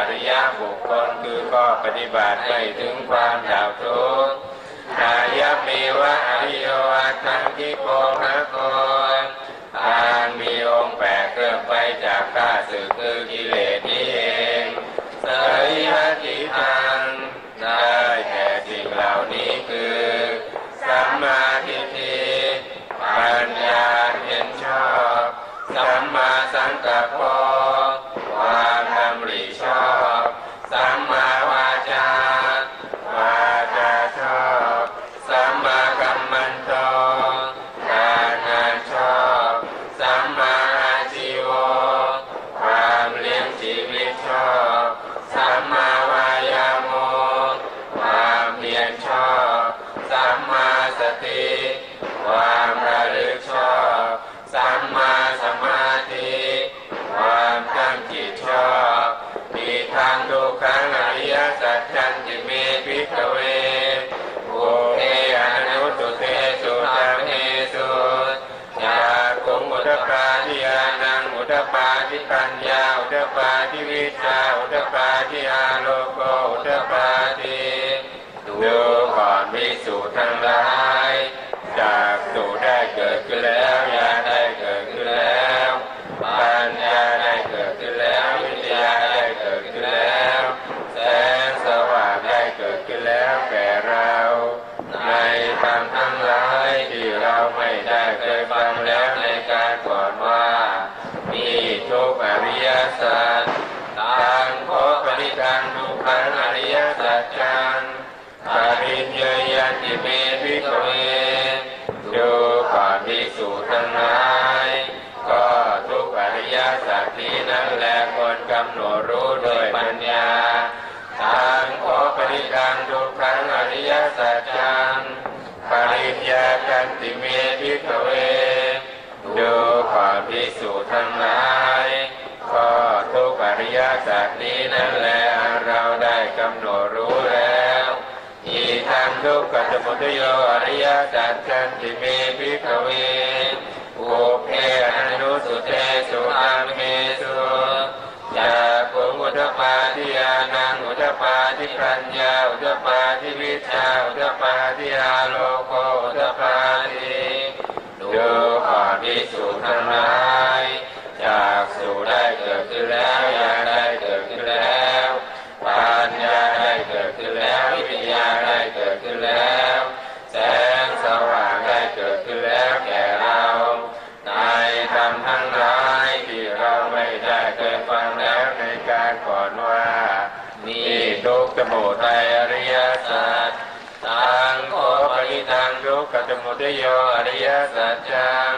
ริยบุคคลคือก็ปฏิบัติไม่ถึงความดับทุกข์นายมีวะอริโยอัตถังคิโกภะโกทางมีองค์แปดเครื่องไปจากข้าศึกคือกิเลสนี้เองสริยติทางได้แก่สิ่งเหล่านี้คือสัมมาทิฏฐิปัญญาเห็นชอบสัมมาสังกัปปะความดำริชอบสัมมาวาจาวาจาชอบสัมมากัมมันโตการงานชอบสัมมาอาชีวะความเลี้ยงชีวิตชอบสัมมาวายาโมความเพียรชอบสัมมาสติความระลึกชอบสัมมาสมาธิความตั้งจิตชอบมีทางทุกขังอริยสัจจันติเมภิกขเวโอเออนุตุเตสุธรรมเอสุยาคุงอุตปาทิยานังอุตปาทิปัญญาอุตปาทิวิชาอุตปาทิอาโลโกอุตปาทิดูก่อนภิกษุทั้งหลายจากสุได้เกิดขึ้นแล้วญาณได้เกิดขึ้นแล้วปัญญาได้เกิดขึ้นแล้ววิทยาได้เกิดขึ้นแล้วแสงสว่างได้เกิดขึ้นแล้วแก่เราในธรรมทั้งหลายที่เราไม่ได้เคยฟังแล้วในการก่อนว่ามีทุกข์อริยสัจตังโคปนิทังทุกขังอริยสัจจังปริญญายันติเมภิกขเวดูก่อนภิกษุทั้งหลายก็ทุกอริยสัจนี้นั่นแหละควรกำหนดรู้โดยปัญญาตังโคปนิทังทุกขังอริยสัจจังปริญญายันติเมภิกขเวดูก่อนภิกษุทั้งหลายก็ทุกอริยสัจนี้นั่นแหละเราได้กำหนดรู้แล้วอีทังทุกขสมุทัยอริยสัจจันติเมภิกขเวโอเพอนุสุเตสุอาเมสุจากขุงอุตปาทิยานังอุตปาทิปัญญาอุตปาทิวิชาอุตปาทิอาโลโกอุตปาทิดูก่อนภิกษุทั้งหลายจากสุได้เกิดขึ้นแล้วญาณได้เกิดขึ้นแล้วปัญญาได้เกิดขึ้นแล้ววิญญาณได้เกิดขึ้นแล้วแสงสว่างได้เกิดขึ้นแล้วแก่เราในธรรมทั้งหลายที่เราไม่ได้เคยฟังแล้วในการก่อนว่ามีทุกข์สมุทัยอริยสัจตังโคปนิทังทุกขสมุทัยอริยสัจจัง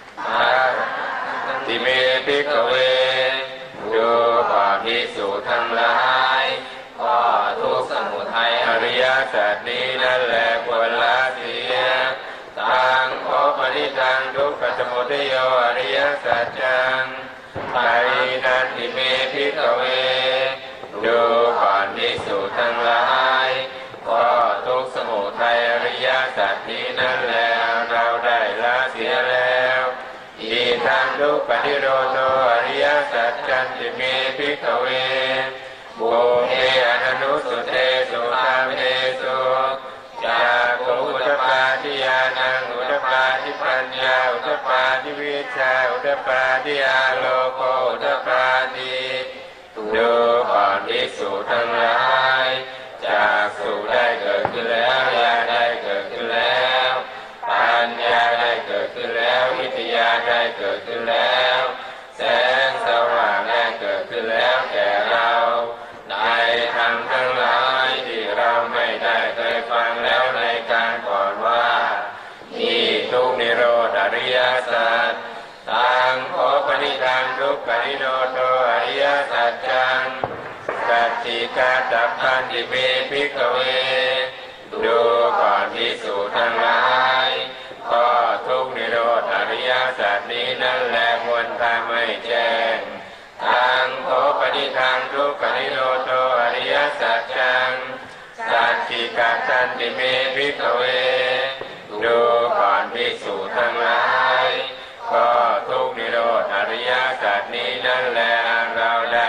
ติเมภิกขเวดูก่อนภิกษุทั้งหลายก็ทุกข์สมุทัยอริยสัจนี้นั่นแหละควรละเสียตังโคปนิทังทุกขสมุทัยอริยสัจจังปรินันติเมภิกขเวดูก่อนภิกษุทั้งหลายก็ทุกข์สมุทัยอริยสัจนี้นั่นแหละเราได้ละเสียแล้วอีทังทุกขนิโรธอริยสัจจันติเมภิกขเวโอเออนุสุเตสุธรรมเอสุจากขุงอุตปาทิยานังอุตปาทิปัญญาอุตปาทิวิชาอุตปาทิอาโลโกอุตปาทิดูก่อนภิกษุทั้งหลายจากสุได้เกิดขึ้นแล้วญาณได้เกิดขึ้นแล้วปัญญาได้เกิดขึ้นแล้ววิทยาได้เกิดขึ้นแล้วแสงสว่างได้เกิดขึ้นแล้วแก่เราในธรรมทั้งหลายที่เราไม่ได้เคยฟังแล้วในการก่อนว่ามีทุกนิโรธอริยสัจตังโคปนิทังทุกขนิโรธอริยสัจจังสัจจิกาตัพพันติเมภิกขเวดูก่อนภิกษุทั้งหลายก็ทุกนิโรธอริยสัจนี้นั่นแหละควรทำให้แจ้งตังโคปนิทังทุกขนิโรธอริยสัจจังสัจจิกาตันติเมภิกขเวดูก่อนภิกษุทั้งหลายก็ทุกนิโรธอริยสัจนี้นั่นแหละเราได้ประทับ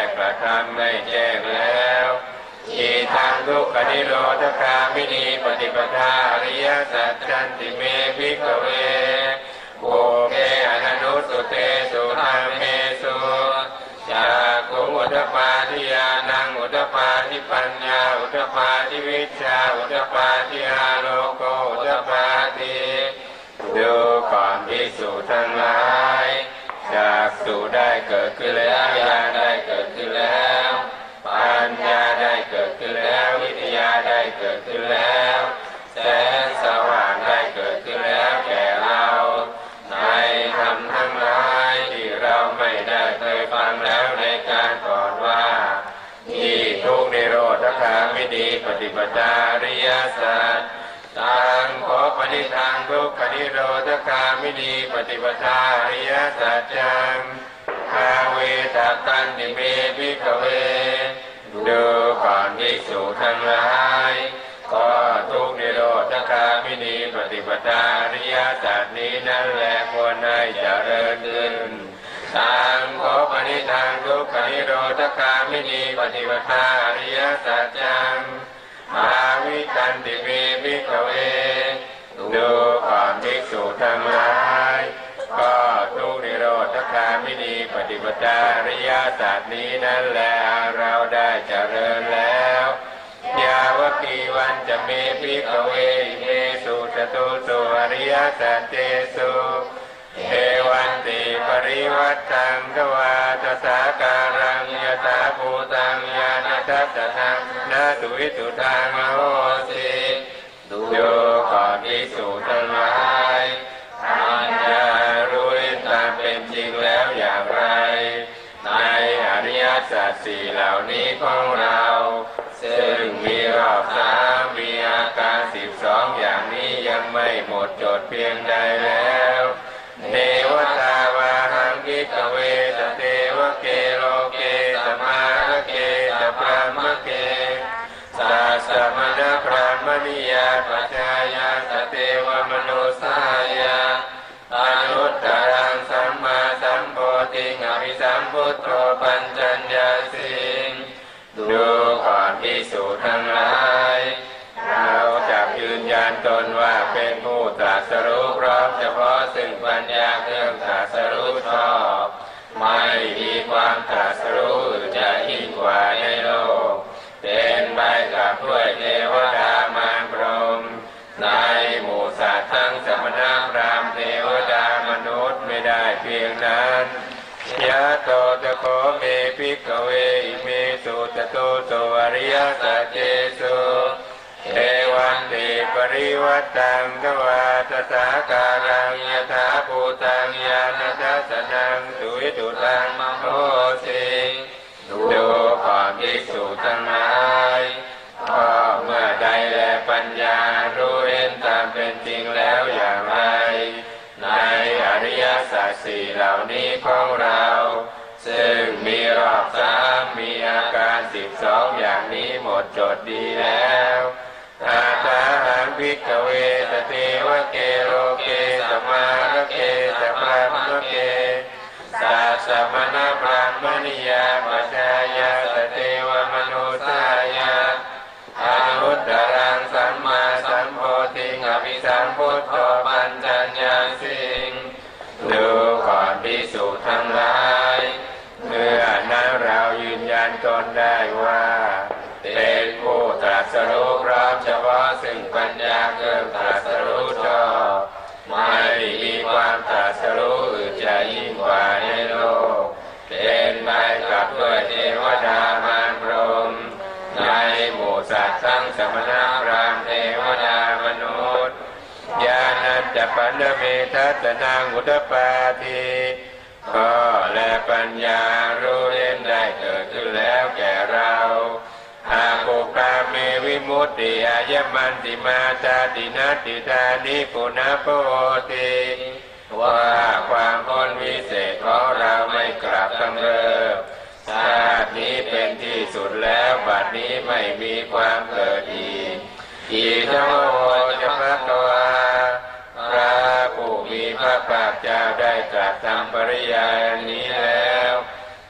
รมไม่แจ้งแล้วอีทางทุกขนิโรธคามินีปฏิปทาอริยสัจจันติเมภิกขเวโภเกอนันุสุเตสุธรรมเมสุจากขุอุทปาทิยานังอุทปาทิปัญญาอุทปาทิวิชชาอุทปาทิอาโลโกอุทปาทิดูก่อนภิกษุทั้งหลายจากสุได้เกิดขึ้นแล้วญาณได้เกิดขึ้นแล้วปัญญาได้เกิดขึ้นแล้ววิทยาได้เกิดขึ้นแล้วแสงสว่างได้เกิดขึ้นแล้วแก่เราในธรรมทั้งหลายที่เราไม่ได้เคยฟังแล้วในการก่อนว่าที่ทุกนิโรธคามินีปฏิปทาอริยสัจทางขอปณิทางทุกขนิโรธคามินีปฏิปทาอริยสัจจังคาเวตากันติเมภิกขเวดูก่อนภิกษุทั้งหลายก็ทุกนิโรธคามินีปฏิปทาอริยสัจนี้นั่นแหละควรให้เจริญขึ้นทางขอปณิทางทุกขนิโรธคามินีปฏิปทาอริยสัจจังอาวิกันติเมภิกขเวดูก่อนภิกษุทั้งหลายก็ทุกนิโรธคามินีปฏิปทาอริยสัจนี้นั่นแหละเราได้เจริญแล้วยาวกีวันจะเมภิกขเวเมสุจตุสุอริยสัจเจสุเอวันติปริวัตตังทวาตสาการังยตาภูตังญาณทัสสะนาตุวิตุทางมโหสิดูก่อนภิกษุทั้งหลายปัญญารู้เห็นตามเป็นจริงแล้วอย่างไรในอริยสัจสี่เหล่านี้ของเราซึ่งมีรอบสามมีอาการสิบสองอย่างนี้ยังไม่หมดจดเพียงใดแล้วเทวตาวาหังภิกขเวตเทวเกโลเกสมาเกสพรหมเกสัสสมณพรหมนิยาปัจจายาสเทวมโนสายาอนุตตรังสัมมาสัมโพธิอภิสัมพุทโธปัญจัญญาสิงดูก่อนภิกษุทั้งหลายเราจะยืนยันตนว่าเป็นผู้ตรัสรู้พร้อมเฉพาะซึ่งปัญญาเครื่องตรัสรู้ชอบไม่มีความตรัสรู้อื่นจะยิ่งกว่าในโลกเป็นไปกับด้วยเทวดามารพรหมในหมู่สัตว์ทั้งสมณพราหมณ์เทวดามนุษย์ไม่ได้เพียงนั้นยะโตตะโคเมภิกขเวอิเมสุตโตโตอริยสัจเจสุเอวันติปริวัตตังทวาตสาการังยถาภูตังญาณทัสสะนังสุวิตุตังมโหสิดูก่อนภิกษุทั้งหลายก็เมื่อใดแลปัญญารู้เห็นตามเป็นจริงแล้วอย่างไรในอริยสัจสี่เหล่านี้ของเราซึ่งมีรอบสามมีอาการสิบสองอย่างนี้หมดจดดีแล้วอาตาหังภิกขเวตเทวเกโลเกสมาเกสพรหมเกสัสสมณพรหมนิยาปัจจายาสเทวมโนสายาอนุตตรังสัมมาสัมโพธิอภิสัมพุทโธปัญจัญญาสิงดูก่อนภิกษุทั้งหลายเมื่อนั้นเรายืนยันตนได้ว่าเป็นผู้ตรัสรู้พร้อมเฉพาะซึ่งปัญญาเครื่องตรัสรู้ชอบไม่มีความตรัสรู้อื่นจะยิ่งกว่าในโลกเป็นไปกับด้วยเทวดามารพรหมในหมู่สัตว์ทั้งสมณพราหมณ์เทวดามนุษย์ญาณัจจปันเมทัสสะนังอุทปาทิก็และปัญญารู้เห็นได้เกิดขึ้นแล้วแก่เราอาภูกาเมวิมุตติอายมันติมาจาตินาติตานิปุณโพธิว่าความพ้นวิเศษของเราไม่กลับกำเริบชาตินี้เป็นที่สุดแล้วบัดนี้ไม่มีความเกิดอีกอิทโมจะพระตัวพระผู้มีพระภาคเจ้าได้ตรัสทำปริยายนี้แล้วอัตถ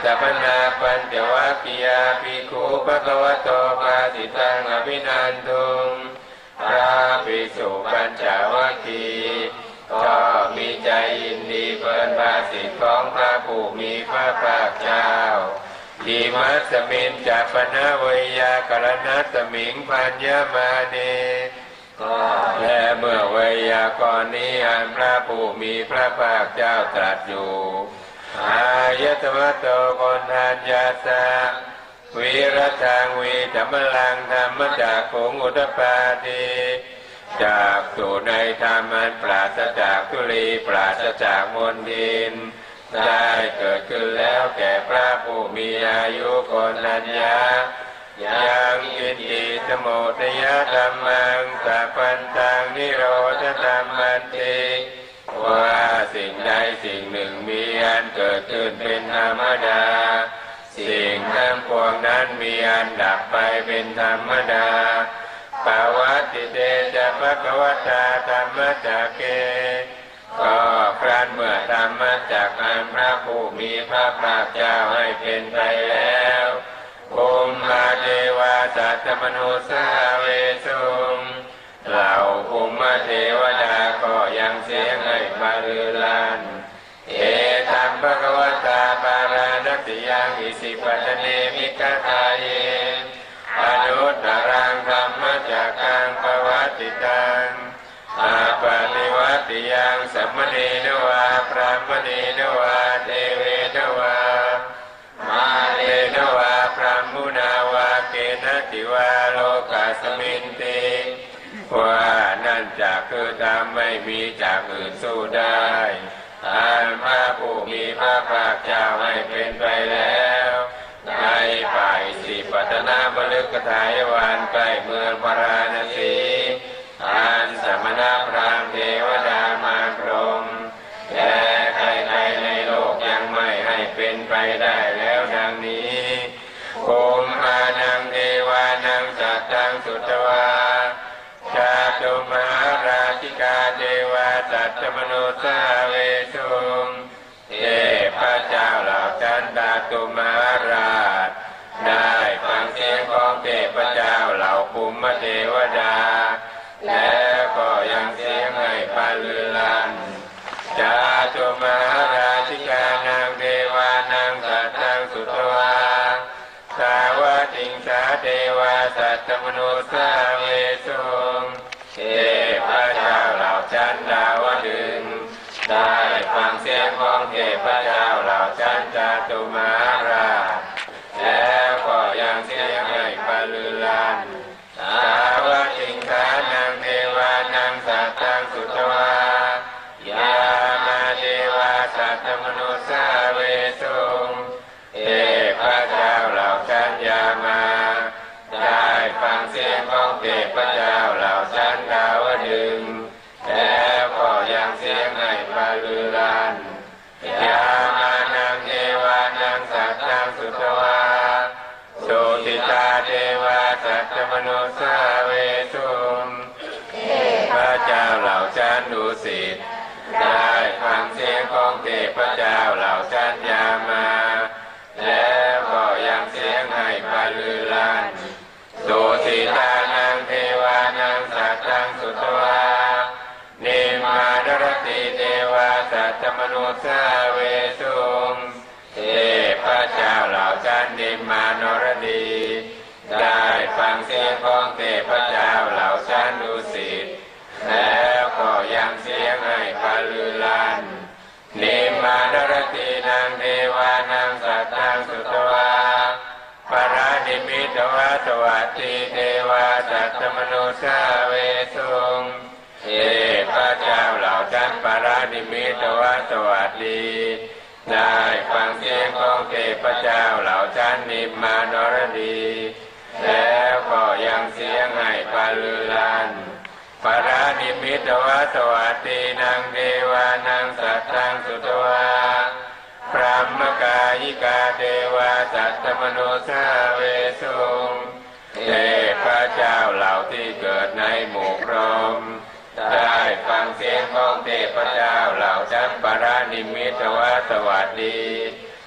ตปนาปัญจวัคคียาภิกขุภควโตภาสิตังอภินันทุงพระภิกษุปัญจวัคคีย์ก็มีใจยินดีเพลินภาสิทธิของพระผู้มีพระภาคเจ้าดีมัสมินจัปนาเวยากรณัสมิงปัญญมาเนก็และเมื่อเวยากรณ์นี้อันพระผู้มีพระภาคเจ้าตรัสอยู่อายตวะโตโกณทัญญาสะวิรัตังวิธรรมลังธรรมจักขุงอุตปาทิจากสู่ในธรรมอันปราศจากทุลีปราศจากมลทินได้เกิดขึ้นแล้วแก่พระผู้มีอายุโกณทัญญายังอินติสมุทยธรรมังสัพพันตังนิโรธธรรมันติว่าสิ่งใดสิ่งหนึ่งมีอันเกิดขึ้นเป็นธรรมดาสิ่งทั้งปวงนั้นมีอันดับไปเป็นธรรมดาปวัตติเตจะภควตาธรรมจักเกก็ครั้นเมื่อธรรมจักอันพระผู้มีพระภาคเจ้าให้เป็นไปแล้วภูมิมาเทวาสัตตมนุสาเวสุงเหล่าภูมิเทวดาก็ยังเสียงให้บาลือลั่นเอตัมภควตาปารานัสสิยังอิสิปัตเนมิกตาเยอนุตตรังธรรมจักขังปวัตติตังอาปาติวัตติยังสัมมเนนวาพรหมเนนวาเทเวนวามาเลนวาพรหมุนาวาเกณติวาโลกาสมินติว่านั่นจากคือธรรมไม่มีจากอื่นสู้ได้อันพระผู้มีพระภาคเจ้าให้เป็นไปแล้วในฝ่ายสิปัตนาบลึกทายวานใกล้เมืองพาราณสีอันสมณพราหมณ์เทวดามารพรหมและใครๆในโลกยังไม่ให้เป็นไปได้แล้วดังนี้ภูมิมานังเทวานังสัตตังสุตวาชาตุมหาราชิกาเทวาสัตตมนุสาเวสุงเทพเจ้าเหล่าจันตาตุมหาราชได้ฟังเสียงของเทพเจ้าเหล่าภูมิเทวดาแล้วก็ยังเสียงให้ปาลือลั่นจาตุมหาราชิกานางเทวานางสัตตังสุตวาสาวติงสาเทวาสัตตมนุสาเวสุงเทพเจ้าเหล่าจันดาวดึงได้ฟังเสียงของเทพเจ้าเหล่าจันจาตุมหาราชแล้วก็ยังเสียงให้ปาลือลั่นสาวติงสานางเทวานางสัตตังสุตวายามาเทวาสัตตมนุสาเวสุงเทพเจ้าเหล่าจันยามาได้ฟังเสียงของเทพเจ้าเหล่าจันดาวดึงแล้วก็ยังเสียงให้ปาลือลั่นยามานังเทวานังสัตตังสุตวาสุติตาเทวาสัตตมนุสาเวสุงพระเจ้าเหล่าจันดุสิตได้ฟังเสียงของเทพเจ้าเหล่าจันยามาแล้วก็ยังเสียงให้ปาลือลั่นสุติตานังเทวานังสัตตังสุตวานิมานรติเทวาสัตตมนุสาเวสุงเทพเจ้าเหล่าจันนิมานรดีได้ฟังเสียงของเทพเจ้าเหล่าจันดุสิตแล้วก็ยังเสียงให้ปาลือลั่นนิมานรตินางเทวานังสัตตังสุตวาปารานิมิตวาสวัสดิเทวาสัตตมนุสาเวสุงเทพเจ้าเหล่าจันปารานิมิตวาสวัสดีได้ฟังเสียงของเทพเจ้าเหล่าจันนิมมานรดีแล้วก็ยังเสียงให้ปาลือลั่นปารานิมิตวาสวัสดีนางเทวานังสัตตังสุตวาพรหมกายิกาเทวาสัตตมนุสาเวสุงเทพเจ้าเหล่าที่เกิดในหมู่พรหมได้ฟังเสียงของเทพเจ้าเหล่าจันปารานิมิตวาสวัสดี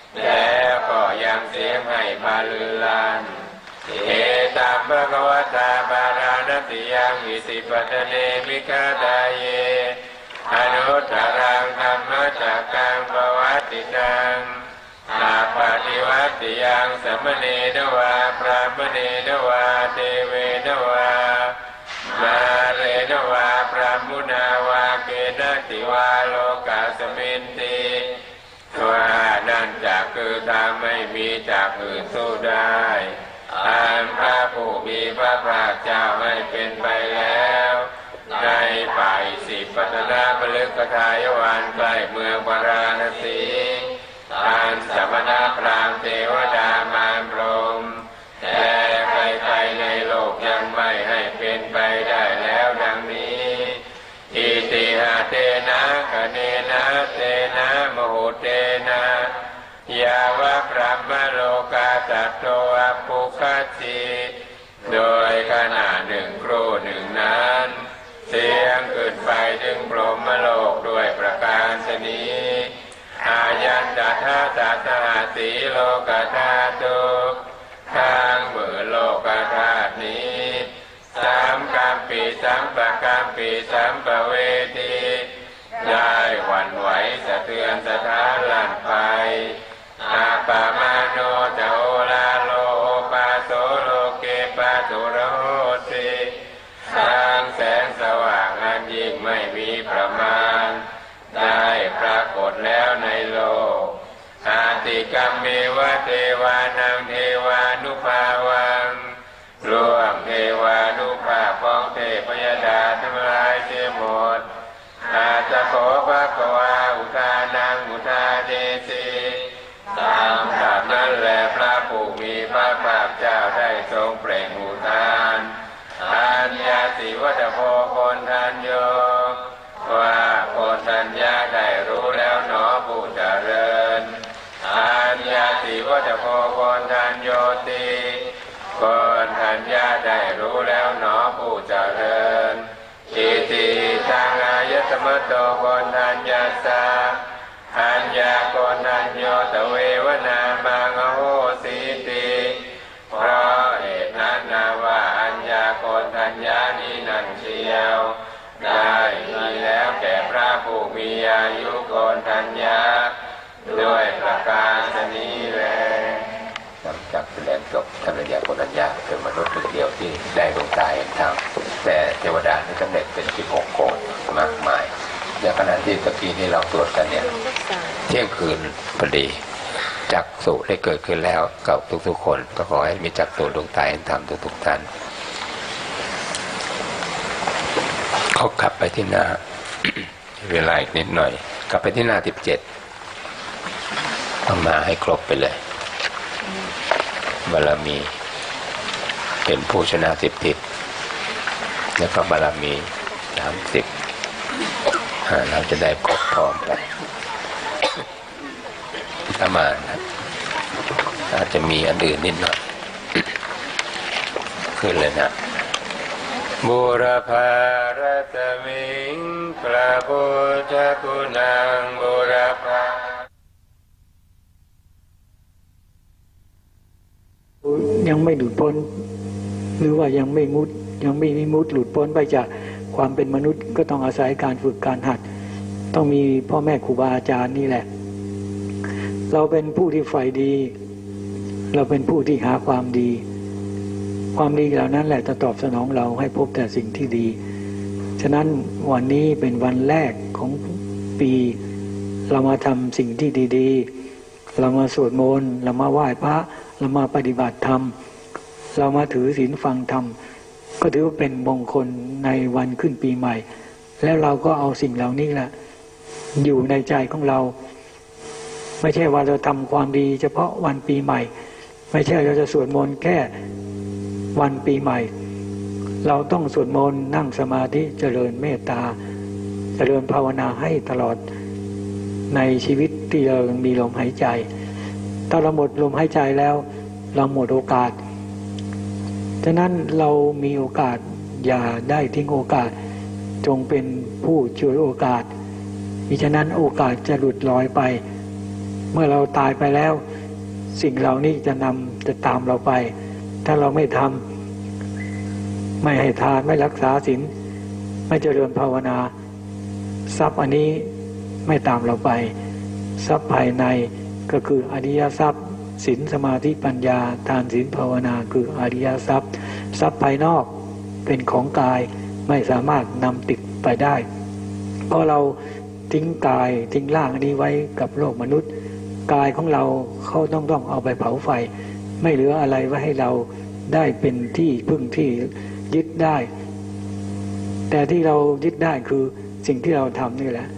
แล้วก็ยังเสียงให้บาลือลั่นเอตัมภะคะวตาปาราณติยังอิสิปัตเนมิคาตาเยอนุตตรังธัมมจักกังปวัตติตังอาปาติวัตติยังสัมมเนนวาพรามเนนวาเทเวนวามาเรนวาพรามุนาวาเกนะติวาโลกาสมินติว่านั่นจักคือธรรมไม่มีจากอื่นสู้ได้อันพระผู้มีพระภาคเจ้าให้เป็นไปแล้วในป่าสิปัตนาพฤกษายวันใกล้เมืองปาราณสีอันสมณพราหมณ์เทวดามารพรหมแต่ใครๆในโลกยังไม่ให้เป็นไปได้แล้วดังนี้อิติหะเตนะกะเนนะเตนะมโหเตนะยาวะพระมโลกาสัตโตอัปปุคัสสิโดยขณะหนึ่งครู่หนึ่งนั้นเสียงขึ้นไปถึงพรหมโลกด้วยประการชนีอายันตถาตถาสีโลกธาตุทางหมื่นโลกธาตุนี้สามกัมปีสามปะกัมปีสามปะเวทีได้หวั่นไหวสะเทือนสะท้านลั่นไปอาปามาโนจโอลาโลปาโสโลเกปาตุโรติทางแสงสว่างอันยิ่งไม่มีประมาณได้ปรากฏแล้วในโลกอาติกัมเมวะเทวานังเทวานุภาวังร่วมเทวานุภาพของเทพยดาทั้งหลายเสียหมดอาจจะขอพระกวาอุทานังอุทาเดสีตามแบบนั้นแหละพระผู้มีพระภาคเจ้าได้ทรงเปล่งอุทานอัญญาติวัฏโพคนทันโยว่าคนทัญญาได้รู้แล้วหนอผู้เจริญอัญญาติวัฏโพคนทันโยติคนทัญญาได้รู้แล้วหนอผู้เจริญอิติตังอายตมโตคนทัญญาสาอัญญาโกนัญโยตเววนามังอโหสิติเพราะเหตุนั้นนาว่าอัญญาโกนัญญานี้นั่นเชียวได้มีแล้วแก่พระผู้มีอายุโกนัญญาด้วยประการชนี้แลหลังจากแสดงจบท่านอัญญาโกนัญญาเป็นมนุษย์เดียวที่ได้ดวงตาเห็นธรรมแต่เทวดาที่สำเร็จเป็นสิบหกโกฏมากมายในขณะที่ตะกี้ที่เราตรวจกันเนี่ยเที่ยงคืนพอดีจักษุได้เกิดขึ้นแล้วกับทุกๆคนก็ขอให้มีจักษุดวงตาเห็นธรรมทุกๆท่านเขากลับไปที่หน้า เวลาอีกนิดหน่อยกลับไปที่หน้าสิบเจ็ดต้องมาให้ครบไปเลยบารมีเป็นผู้ชนะสิบทิศแล้วก็บารมีสามสิบเราจะได้ครบพร้อมกันประมาณอาจจะมีอันอื่นนิดหน่อยขึ้นเลยนะบุรพารตมิงพระพุทธคุณังบุรพายังไม่หลุดพ้นหรือว่ายังไม่มุดยังไม่มีมุดหลุดพ้นไปจากความเป็นมนุษย์ก็ต้องอาศัยการฝึกการหัดต้องมีพ่อแม่ครูบาอาจารย์นี่แหละเราเป็นผู้ที่ใฝ่ดีเราเป็นผู้ที่หาความดีความดีเหล่านั้นแหละจะตอบสนองเราให้พบแต่สิ่งที่ดีฉะนั้นวันนี้เป็นวันแรกของปีเรามาทำสิ่งที่ดีๆเรามาสวดมนต์เรามาไหว้พระเรามาปฏิบัติธรรมเรามาถือศีลฟังธรรมก็ถือว่าเป็นมงคลในวันขึ้นปีใหม่แล้วเราก็เอาสิ่งเหล่านี้แหละอยู่ในใจของเราไม่ใช่ว่าเราทำความดีเฉพาะวันปีใหม่ไม่ใช่เราจะสวดมนต์แค่วันปีใหม่เราต้องสวดมนต์นั่งสมาธิเจริญเมตตาเจริญภาวนาให้ตลอดในชีวิตที่เรามีลมหายใจถ้าเราหมดลมหายใจแล้วเราหมดโอกาสฉะนั้นเรามีโอกาสอย่าได้ทิ้งโอกาสจงเป็นผู้ช่วยโอกาสมิฉะนั้นโอกาสจะหลุดลอยไปเมื่อเราตายไปแล้วสิ่งเหล่านี้จะนำจะตามเราไปถ้าเราไม่ทำไม่ให้ทานไม่รักษาศีลไม่เจริญภาวนาทรัพย์อันนี้ไม่ตามเราไปทรัพย์ภายในก็คืออริยทรัพย์ศีลสมาธิปัญญาทานศีลภาวนาคืออริยทรัพย์ทรัพย์ภายนอกเป็นของกายไม่สามารถนำติดไปได้เพราะเราทิ้งกายทิ้งร่างอันนี้ไว้กับโลกมนุษย์กายของเราเขาต้องต้องเอาไปเผาไฟไม่เหลืออะไรไว้ให้เราได้เป็นที่พึ่งที่ยึดได้แต่ที่เรายึดได้คือสิ่งที่เราทำนี่แหละ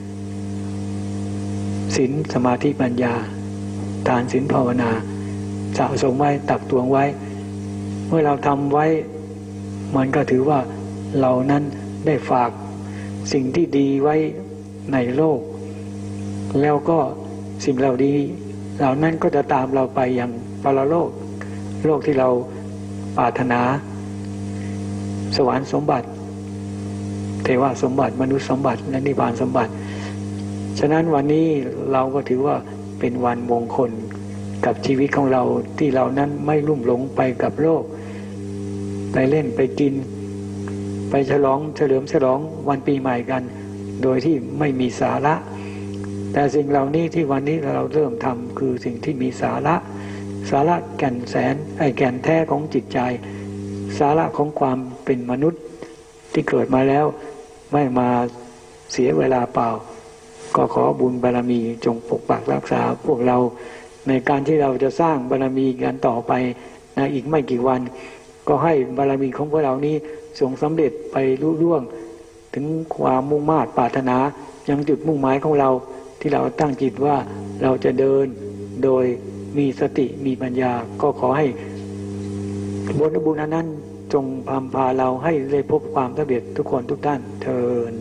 ศีลสมาธิปัญญาทานศีลภาวนาสะสมไว้ตักตวงไว้เมื่อเราทำไว้มันก็ถือว่าเรานั้นได้ฝากสิ่งที่ดีไว้ในโลกแล้วก็สิ่งเหล่าดีเหล่านั้นก็จะตามเราไปยังปรโลกโลกที่เราปรารถนาสวรรค์สมบัติเทวสมบัติมนุษย์สมบัติและนิพพานสมบัติฉะนั้นวันนี้เราก็ถือว่าเป็นวันมงคลกับชีวิตของเราที่เรานั้นไม่ลุ่มหลงไปกับโลกไปเล่นไปกินไปฉลองเฉลิมฉลองวันปีใหม่กันโดยที่ไม่มีสาระแต่สิ่งเหล่านี้ที่วันนี้เราเริ่มทำคือสิ่งที่มีสาระสาระแก่นแสนไอ้แก่นแท้ของจิตใจสาระของความเป็นมนุษย์ที่เกิดมาแล้วไม่มาเสียเวลาเปล่าก็ขอบุญบารมีจงปกปักรักษาพวกเราในการที่เราจะสร้างบารมีกันต่อไปในอีกไม่กี่วันก็ให้บารมีของพวกเรานี้ทรงสำเร็จไปลุล่วงถึงความมุ่งมา่ปรารถนายังจุดมุ่งหมายของเราที่เราตั้งจิตว่าเราจะเดินโดยมีสติมีปัญญาก็ขอให้บุญบุญนั้นจงพาพาเราให้ได้พบความสำเร็จทุกคนทุกท่านเทิน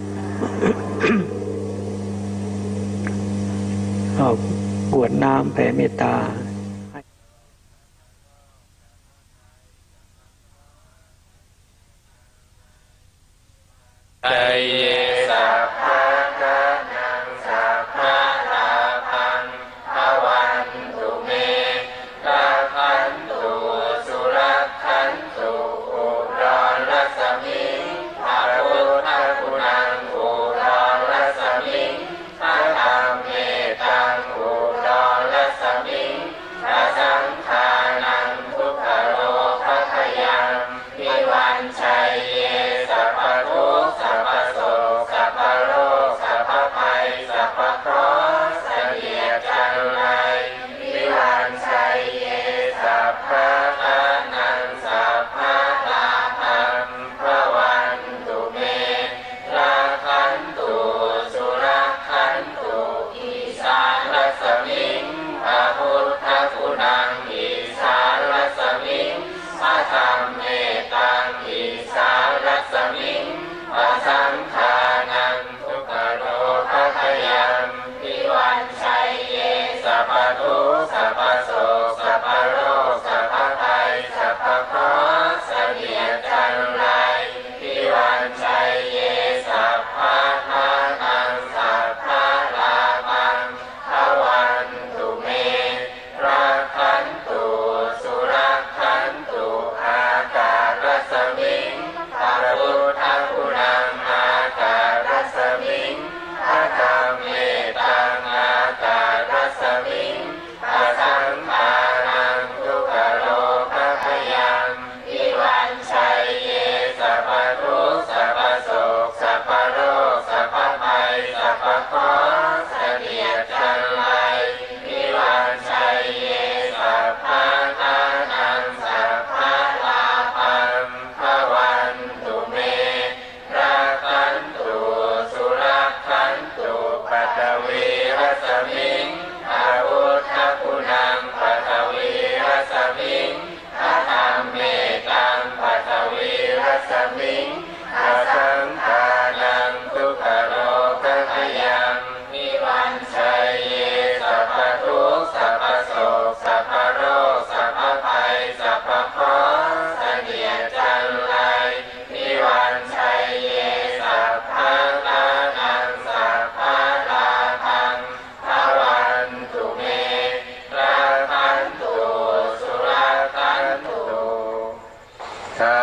กรวดน้ำแผ่เมตตาไตเยสัพพะทานังสัพพะลาภังภวันตุเมราคันตุสุรักขันตุอุดรรัสมิงพระพุทธคุณังอุดรรัสมิงพระธรรมเมตังอุดรรัสมิงพระสังฆานังทุกขโลภะยังวิวันชัยเยสัพพทุกข์สัพพโส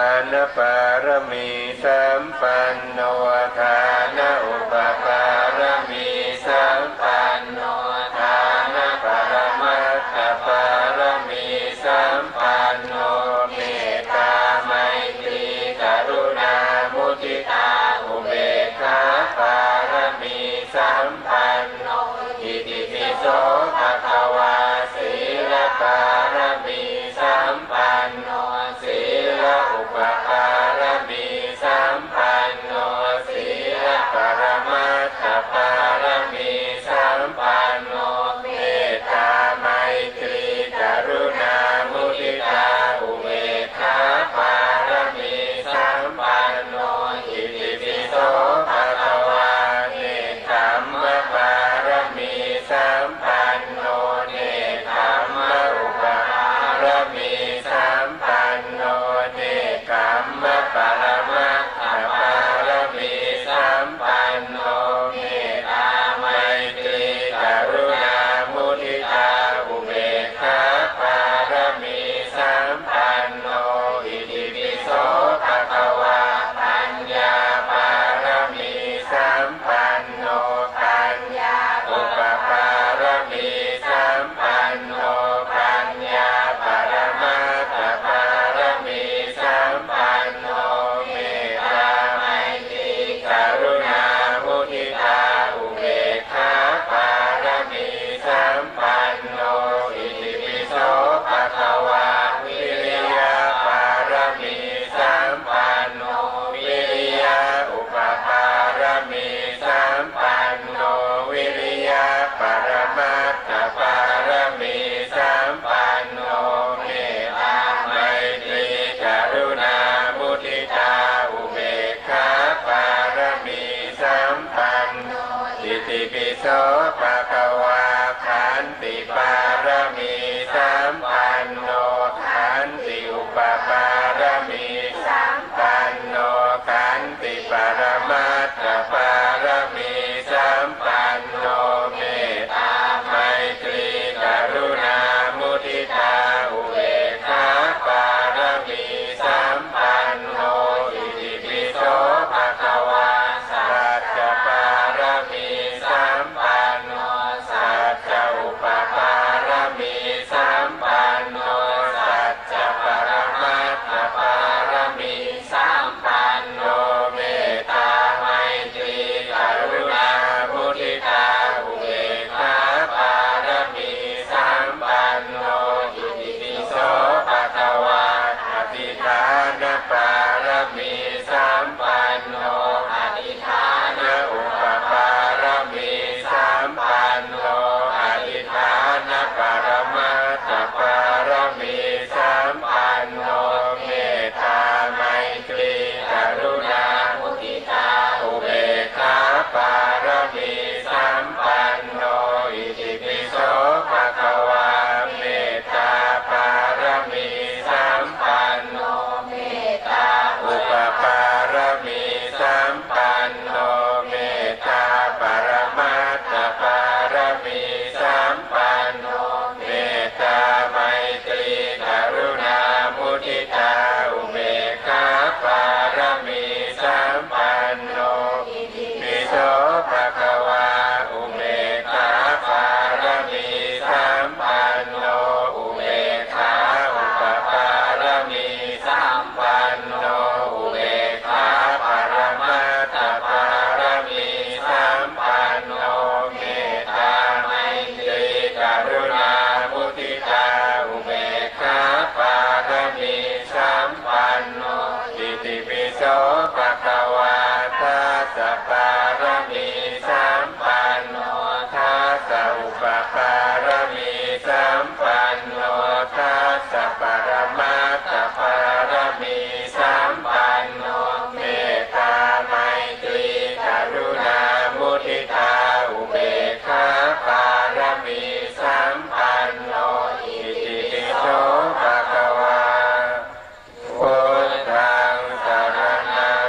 านปารมีสัมปันโนทานอุปปารมีสัมปันโนทานปรมัตถปารมีสัมปันโนเมตตาไมตรีกรุณามุทิตาอุเบกขาปารมีสัมปันโนอิติปิโสภะคะวาสีลปารมีสัมปันโนศีลอุปปารมีสัมปันโนศีลปรมัตถปารมีสัมปันโนเมตตาไมตรีกรุณามุทิตาอุเบกขาปารมีสัมปันโนอิติปิโสภะคะวาเนกขัมมะปารมีสัมปันโนเนกขัมมะอุปปารมีสัมปันโนเนกขัมมะปรมัตถปารมีสัมปันโนเมตตาไมตรีกรุณามุทิตาอุเบกขาปารมีสัมปันโนอิติปิโสภะคะวาปัญญาปารมีสัมปันโนปัญญาอุปปารมีสัมปันโนปัญญาปรมัตถปารมีสัมปันโนเมตตาไมตรีกรุณามุทิตาอุเบกขาปารมีสัมปันโนอิติปิโสภะคะวาวิริยะปารมีสัมปันโนวิริยะอุปปารมีสัมปันโนวิริยะปรมัตถปารมีสัมปันโนเมตตาไมตรีกรุณามุทิตาอุเบกขาปารมีสัมปันโนอิติปิโสภะคะวาขันติปารมีสัมปันโนขันติอุปปารมีสัมปันโนขันติปรมัตถปารมีสัมปันโนเมตตาไมตรีกรุณามุทิตาอุเบกขาปารมีสัมปันโนอิติปิโสภะคะวาสัจจะปารมีสัมปันโนสัจจะอุปปารมีสัมปันโนสัจจะปรมัตถปารมีสัมปันโนเมตตาไมตรีกรุณามุทิตาอุเบกขาปารมีสัมปันโนอิติปิโสภะคะวาอธิฐานปารมีสัมปันโนอธิฐานอุปปารมีสัมปันโนอธิฐานปรมัตถปารมีสัมปันโนเมตตาไมตรีกรุณามุทิตาอุเบกขาปารมีสัมปันโนอิติปิโสภะคะวาเมตตาปารมีสัมปันโนเมตตาอุปปารมีสัมปันโนเมตตาปรมัตถปารมีสัมปันโนเมตตาไมตรีกรุณามุทิตาอุเบกขาปารมีสัมปันโนอิติปิโสภะคะวาอุเบกขาปารมีสัมปันโนอุเบกขาอุปปารมีสัมปันโนอุเบกขาปรมัตถปารมีสัมปันโนเมตตาไมตรีกรุณามุทิตาอุเบกขาปารมีสัมปันโนอิติปิโสภะคะวาทัสสะปารมีสัมปันโนทัสสะอุปปารมีสัมปันโนทัสสะปรมัตถปารมีสัมปันโนเมตตาไมตรีกรุณามุทิตาอุเบกขาปารมีสัมปันโนอิติปิโสภะคะวาพุทธังสรณัง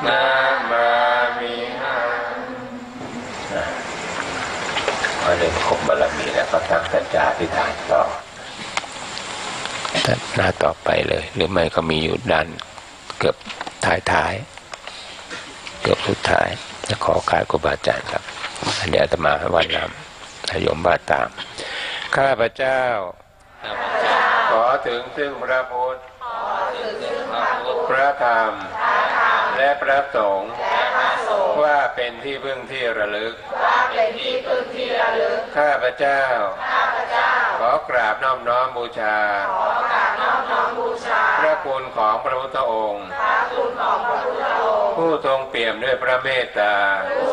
นะมามิหังพอเริ่มครบบารมีแล้วก็ตั้งสัจจะอธิษฐานต่อหน้าต่อไปเลยหรือไม่ก็มีอยู่ด้านเกือบท้ายๆเกือบสุดท้ายจะขอการครูบาอาจารย์ครับอันนี้อาตมาวันนำถ้าโยมบ้าตามข้าพเจ้าขอถึงซึ่งพระพุทธพระธรรมและพระสงฆ์ว่าเป็นที่พึ่งที่ระลึกข้าพเจ้าขอกราบน้อมน้อมบูชาพระคุณของพระพุทธองค์ผู้ทรงเปี่ยมด้วยพระเมตตา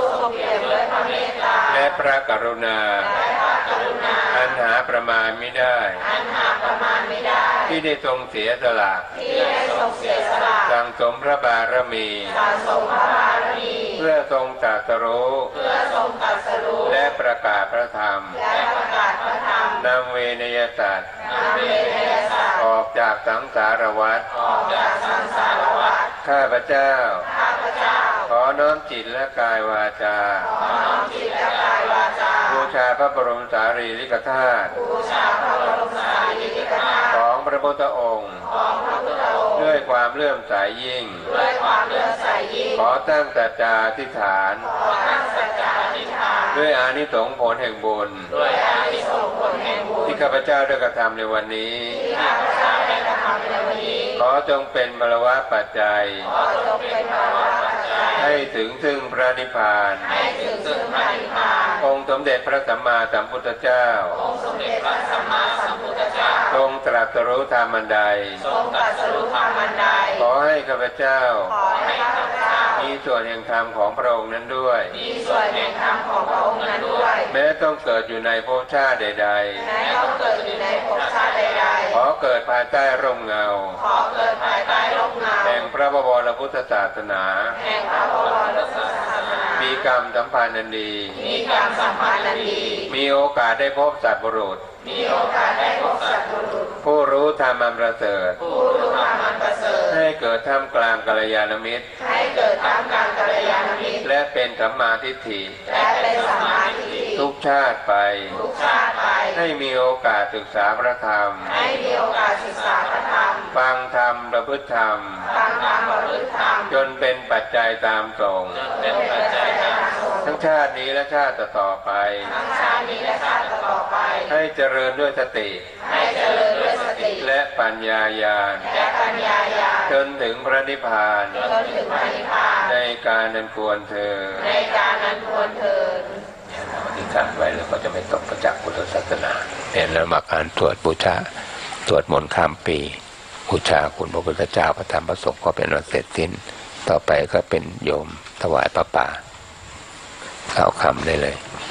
และพระกรุณาอันหาประมาณไม่ได้ที่ได้ทรงเสียสละสั่งสมพระบารมีเพื่อทรงตรัสรู้และประกาศพระธรรมนำเวนยสัตว์ออกจากสังสารวัฏข้าพเจ้าขอน้อมจิตและกายวาจาบูชาพระบรมสารีริกธาตุของพระพุทธองค์ด้วยความเลื่อมใสยิ่งขอตั้งสัจจาธิษฐานด้วยอานิสงส์ผลแห่งบุญที่ข้าพเจ้าได้กระทำในวันนี้ขอจงเป็นมรรวะปัจจัยให้ถึงซึ่งพระนิพพานองค์สมเด็จพระสัมมาสัมพุทธเจ้าทรงตรัสรู้ธรรมอันใดขอให้ข้าพเจ้ามีส่วนแห่งธรรมของพระองค์นั้นด้วยแม้ต้องเกิดอยู่ในภพชาติใดๆขอเกิดภายใต้ร่มเงาแห่งพระบวรพุทธศาสนามีกรรมสัมพันธ์อันดีมีโอกาสได้พบสัตว์บุรุษผู้รู้ธรรมอันประเสริฐให้เกิดท่ามกลางกัลยาณมิตรและเป็นสัมมาทิฏฐิทุกชาติไปให้มีโอกาสศึกษาพระธรรมฟังธรรมประพฤติธรรมจนเป็นปัจจัยตามสงฆ์ทั้งชาตินี้และชาติต่อไปให้เจริญด้วยสติและปัญญาญาณจนถึงพระนิพพานในการนั้นควรเถิดที่การไว้แล้วก็จะไม่ตกประจักษ์พุทธศาสนาเป็นแล้วมาการสวดบูชาสวดมนต์ข้ามปีบูชาคุณพระพุทธเจ้าพระธรรมพระสงฆ์ก็เป็นวันเสร็จสิ้นต่อไปก็เป็นโยมถวายพระป่าเข้าคำได้เลย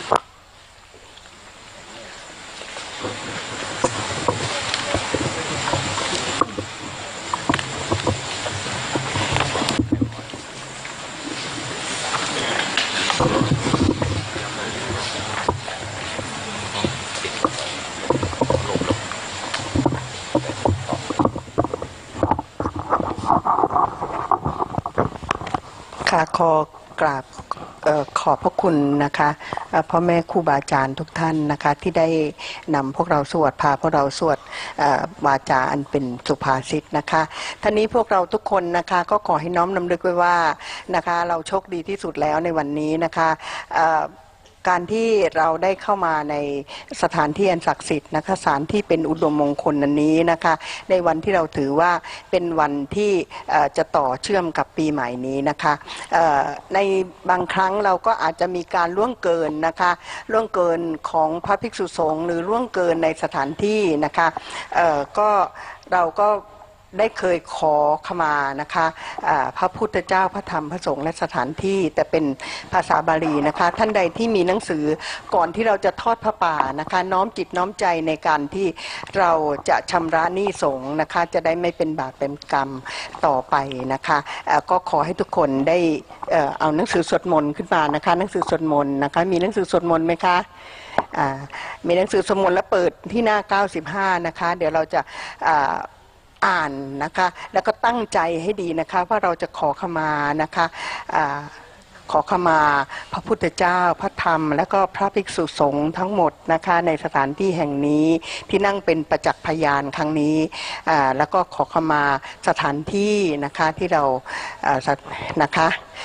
ค่ะขอกราบขอบพระคุณนะคะพ่อแม่ครูบาอาจารย์ทุกท่านนะคะที่ได้นำพวกเราสวดพาพวกเราสวดวาจาอันเป็นสุภาษิตนะคะท่านี้พวกเราทุกคนนะคะก็ขอให้น้อมนำลึกไว้ว่านะคะเราโชคดีที่สุดแล้วในวันนี้นะคะการที่เราได้เข้ามาในสถานที่อันศักดิ์สิทธิ์นะคะสถานที่เป็นอุดมมงคลอันนี้นะคะในวันที่เราถือว่าเป็นวันที่จะต่อเชื่อมกับปีใหม่นี้นะคะในบางครั้งเราก็อาจจะมีการล่วงเกินนะคะล่วงเกินของพระภิกษุสงฆ์หรือล่วงเกินในสถานที่นะคะก็เราก็ได้เคยขอขมานะคะพระพุทธเจ้าพระธรรมพระสงฆ์และสถานที่แต่เป็นภาษาบาลีนะคะท่านใดที่มีหนังสือก่อนที่เราจะทอดพระป่านะคะน้อมจิตน้อมใจในการที่เราจะชำระหนี้สงฆ์นะคะจะได้ไม่เป็นบาปเป็นกรรมต่อไปนะคะก็ขอให้ทุกคนได้เอาหนังสือสวดมนต์ขึ้นมานะคะหนังสือสวดมนต์นะคะมีหนังสือสวดมนต์ไหมคะมีหนังสือสวดมนต์แล้วเปิดที่หน้าเก้าสิบห้านะคะเดี๋ยวเราจะอ่านนะคะแล้วก็ตั้งใจให้ดีนะคะว่าเราจะขอขมานะคะขอขมาพระพุทธเจ้าพระธรรมและก็พระภิกษุสงฆ์ทั้งหมดนะคะในสถานที่แห่งนี้ที่นั่งเป็นประจักษ์พยานครั้งนี้แล้วก็ขอขมาสถานที่นะคะที่เรานะคะ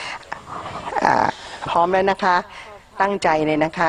พร้อมแล้วนะคะตั้งใจเลยนะคะ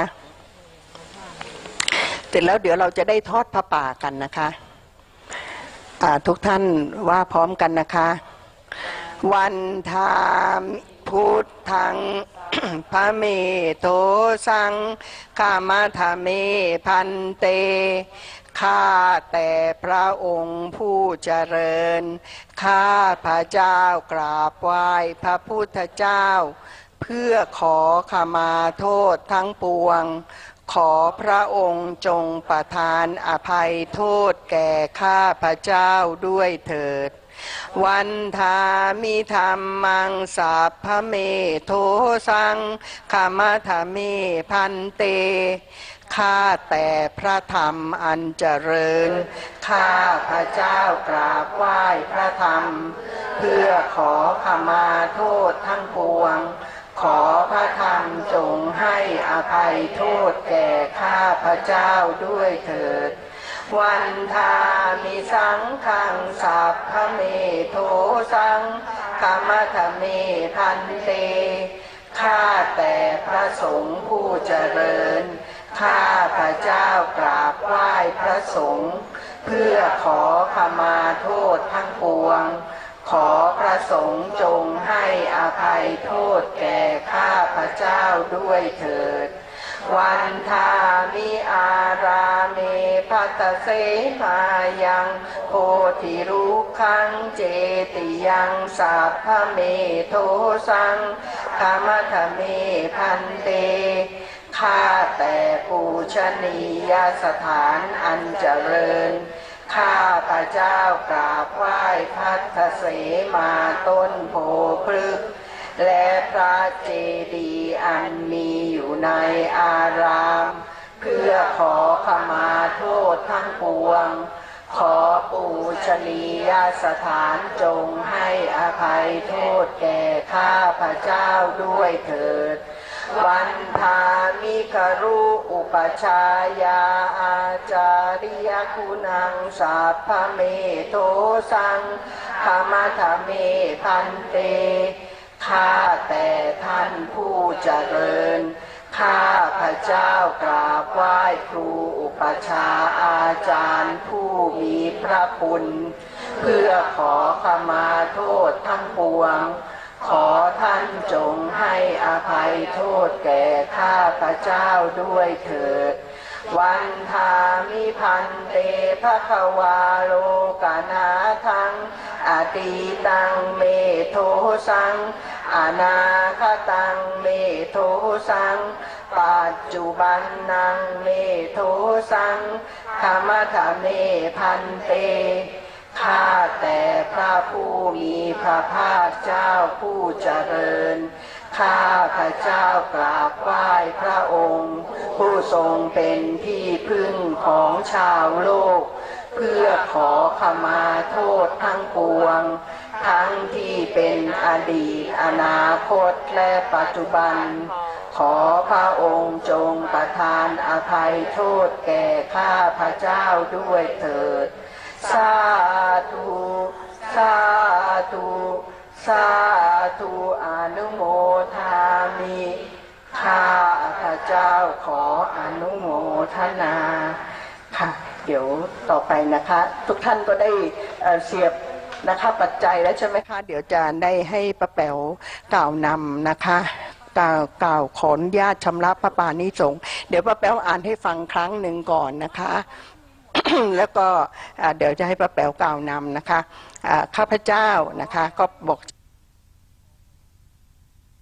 เสร็จแล้วเดี๋ยวเราจะได้ทอดพระป่ากันนะคะทุกท่านว่าพร้อมกันนะคะวันธามพุทธัง พระเมโทสังกามธรรมเมพันเตข้าแต่พระองค์ผู้เจริญข้าพระเจ้ากราบไหว้พระพุทธเจ้าเพื่อขอขมาโทษทั้งปวงขอพระองค์จงประทานอภัยโทษแก่ข้าพระเจ้าด้วยเถิดวันทามิธรรมังสัพพเมโทสังขามธรรมเมพันเตข้าแต่พระธรรมอันเจริญข้าพระเจ้ากราบไหว้พระธรรมเพื่อขอขมาโทษทั้งปวงขอพระธรรมจงให้อภัยโทษแก่ข้าพระเจ้าด้วยเถิดวันทามิสังฆังสัพพเมโทสังกามธรรมเมพันเตข้าแต่พระสงฆ์ผู้เจริญข้าพระเจ้ากราบไหว้พระสงฆ์เพื่อขอขมาโทษทั้งปวงขอพระสงฆ์จงให้อภัยโทษแก่ข้าพระเจ้าด้วยเถิดวันทามิอาราเมภัตเสมายังโพธิรุขังเจติยังสัพพเมโทสังกามธรรมเมพันเตข้าแต่ปูชนียสถานอันเจริญข้าพระเจ้ากราบไหว้ภัตเสมาต้นโพพฤกษ์และพระเจดีย์อันมีอยู่ในอารามเพื่อขอขมาโทษทั้งปวงขอปูชนียสถานจงให้อภัยโทษแก่ข้าพระเจ้าด้วยเถิดวันทามิกรุอุปชายาอาจาริยคุณังสัพพเมโทสังขามธรรมเมพันเตข้าแต่ท่านผู้เจริญข้าพระเจ้ากราบไหว้ครูอุปชาอาจารย์ผู้มีพระคุณเพื่อขอขมาโทษทั้งปวงขอท่านจงให้อภัยโทษแก่ข้าพระเจ้าด้วยเถิดวันทามิพันเตภควาโลกนาทังอตีตังเมโทสังอนาคตังเมโทสังปัจจุบันนังเมโทสังธรรมธรรมเมพันเตข้าแต่พระผู้มีพระภาคเจ้าผู้เจริญข้าพระเจ้ากราบไหว้พระองค์ผู้ทรงเป็นที่พึ่งของชาวโลกเพื่อขอขมาโทษทั้งปวงทั้งที่เป็นอดีตอนาคตและปัจจุบันขอพระองค์จงประทานอภัยโทษแก่ข้าพระเจ้าด้วยเถิดสาธุสาธุสาธุอนุโมทามิข้าพระเจ้าขออนุโมทนาค่ะเดี๋ยวต่อไปนะคะทุกท่านก็ได้เสียบนะคะปัจจัยแล้วใช่ไหมคะเดี๋ยวจะได้ให้ป้าแป๋วกล่าวนำนะคะกล่าวกล่าวขออนุญาตชำระพระปานิสงส์เดี๋ยวป้าแป๋วอ่านให้ฟังครั้งหนึ่งก่อนนะคะ แล้วก็เดี๋ยวจะให้ป้าแป๋วกล่าวนำนะคะข้าพเจ้านะคะก็บอก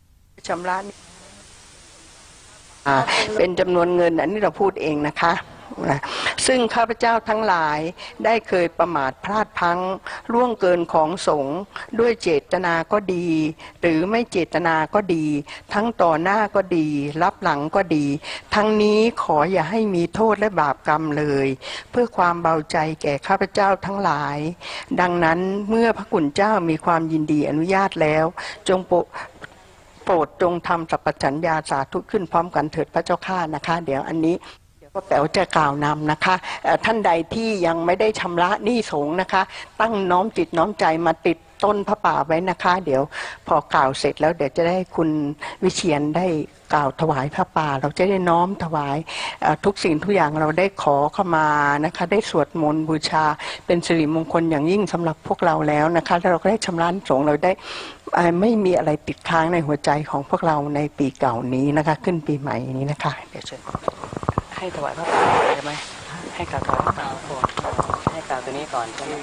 ชำระเป็นจำนวนเงินอันนี้เราพูดเองนะคะนะซึ่งข้าพเจ้าทั้งหลายได้เคยประมาทพลาดพลั้งล่วงเกินของสงฆ์ด้วยเจตนาก็ดี หรือไม่เจตนาก็ดี ทั้งต่อหน้าก็ดีรับหลังก็ดี ทั้งนี้ขออย่าให้มีโทษและบาปกรรมเลยเพื่อความเบาใจแก่ข้าพเจ้าทั้งหลายดังนั้นเมื่อพระคุณเจ้ามีความยินดีอนุญาตแล้วจงโปรดจงทำสัพพัญญาสาธุขึ้นพร้อมกันเถิดพระเจ้าข้านะคะเดี๋ยวอันนี้เดี๋ยวป้าแป๋วจะกล่าวนำนะคะท่านใดที่ยังไม่ได้ชำระหนี้สงฆ์นะคะตั้งน้อมจิตน้อมใจมาติดต้นพระป่าไว้นะคะเดี๋ยวพอกล่าวเสร็จแล้วเดี๋ยวจะได้คุณวิเชียรได้กล่าวถวายพระป่าเราจะได้น้อมถวายทุกสิ่งทุกอย่างเราได้ขอเข้ามานะคะได้สวดมนต์บูชาเป็นสิริมงคลอย่างยิ่งสำหรับพวกเราแล้วนะคะแล้วเราก็ได้ชำระสงฆ์เราได้ไม่มีอะไรติดค้างในหัวใจของพวกเราในปีเก่านี้นะคะขึ้นปีใหม่นี้นะคะเดี๋ยวเชิญให้ถวายพระป่าใช่ไหมให้กล่าวถวายพระป่าก่อนให้กล่าวตัวนี้ก่อนใช่ไหม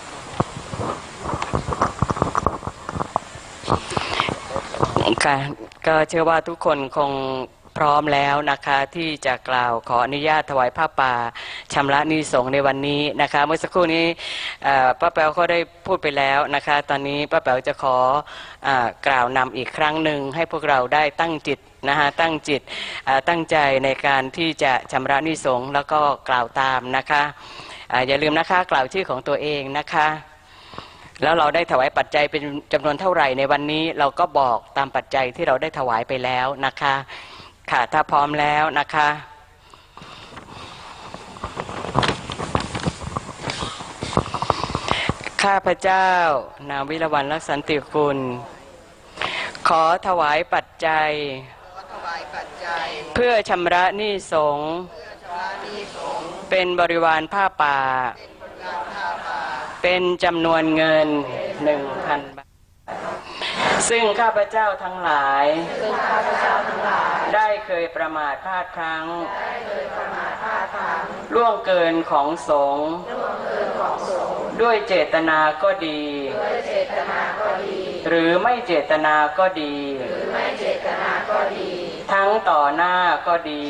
ก็เชื่อว่าทุกคนคงพร้อมแล้วนะคะที่จะกล่าวขออนุญาตถวายผ้าป่าชำระหนี้สงฆ์ในวันนี้นะคะเมื่อสักครู่นี้ป้าแป๋วก็ได้พูดไปแล้วนะคะตอนนี้ป้าแป๋วจะขอกล่าวนำอีกครั้งหนึ่งให้พวกเราได้ตั้งจิตนะคะตั้งจิตตั้งใจในการที่จะชำระหนี้สงฆ์แล้วก็กล่าวตามนะคะอย่าลืมนะคะกล่าวชื่อของตัวเองนะคะแล้วเราได้ถวายปัจจัยเป็นจำนวนเท่าไหร่ในวันนี้เราก็บอกตามปัจจัยที่เราได้ถวายไปแล้วนะคะค่ะถ้าพร้อมแล้วนะคะข้าพเจ้านางวิรวรรณลักษณ์สันติกุลขอถวายปัจจัยเพื่อชำระหนี้สงฆ์เป็นบริวารผ้าป่าเป็นจำนวนเงินหนึ่งพันบาทซึ่งข้าพเจ้าทั้งหลายได้เคยประมาทพลาดพลั้งล่วงเกินของสงฆ์ด้วยเจตนาก็ดีหรือไม่เจตนาก็ดีทั้งต่อหน้าก็ดี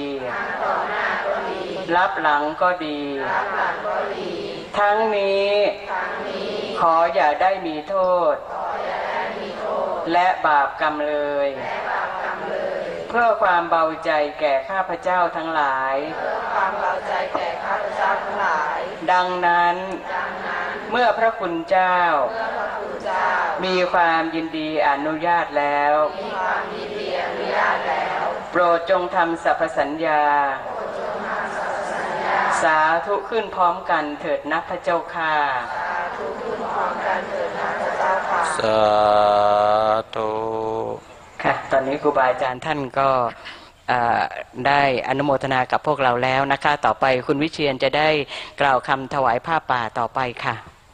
รับหลังก็ดีทั้งนี้ขออย่าได้มีโทษและบาปกรรมเลยเพื่อความเบาใจแก่ข้าพเจ้าทั้งหลายดังนั้นเมื่อพระคุณเจ้ามีความยินดีอนุญาตแล้วโปรดจงทำสัพพสัญญาสาธุขึ้นพร้อมกันเถิดนะพระเจ้าค่ะสาธุค่ะตอนนี้ครูบาอาจารย์ท่านก็ได้อนุโมทนากับพวกเราแล้วนะคะต่อไปคุณวิเชียรจะได้กล่าวคำถวายผ้าป่าต่อไปค่ะ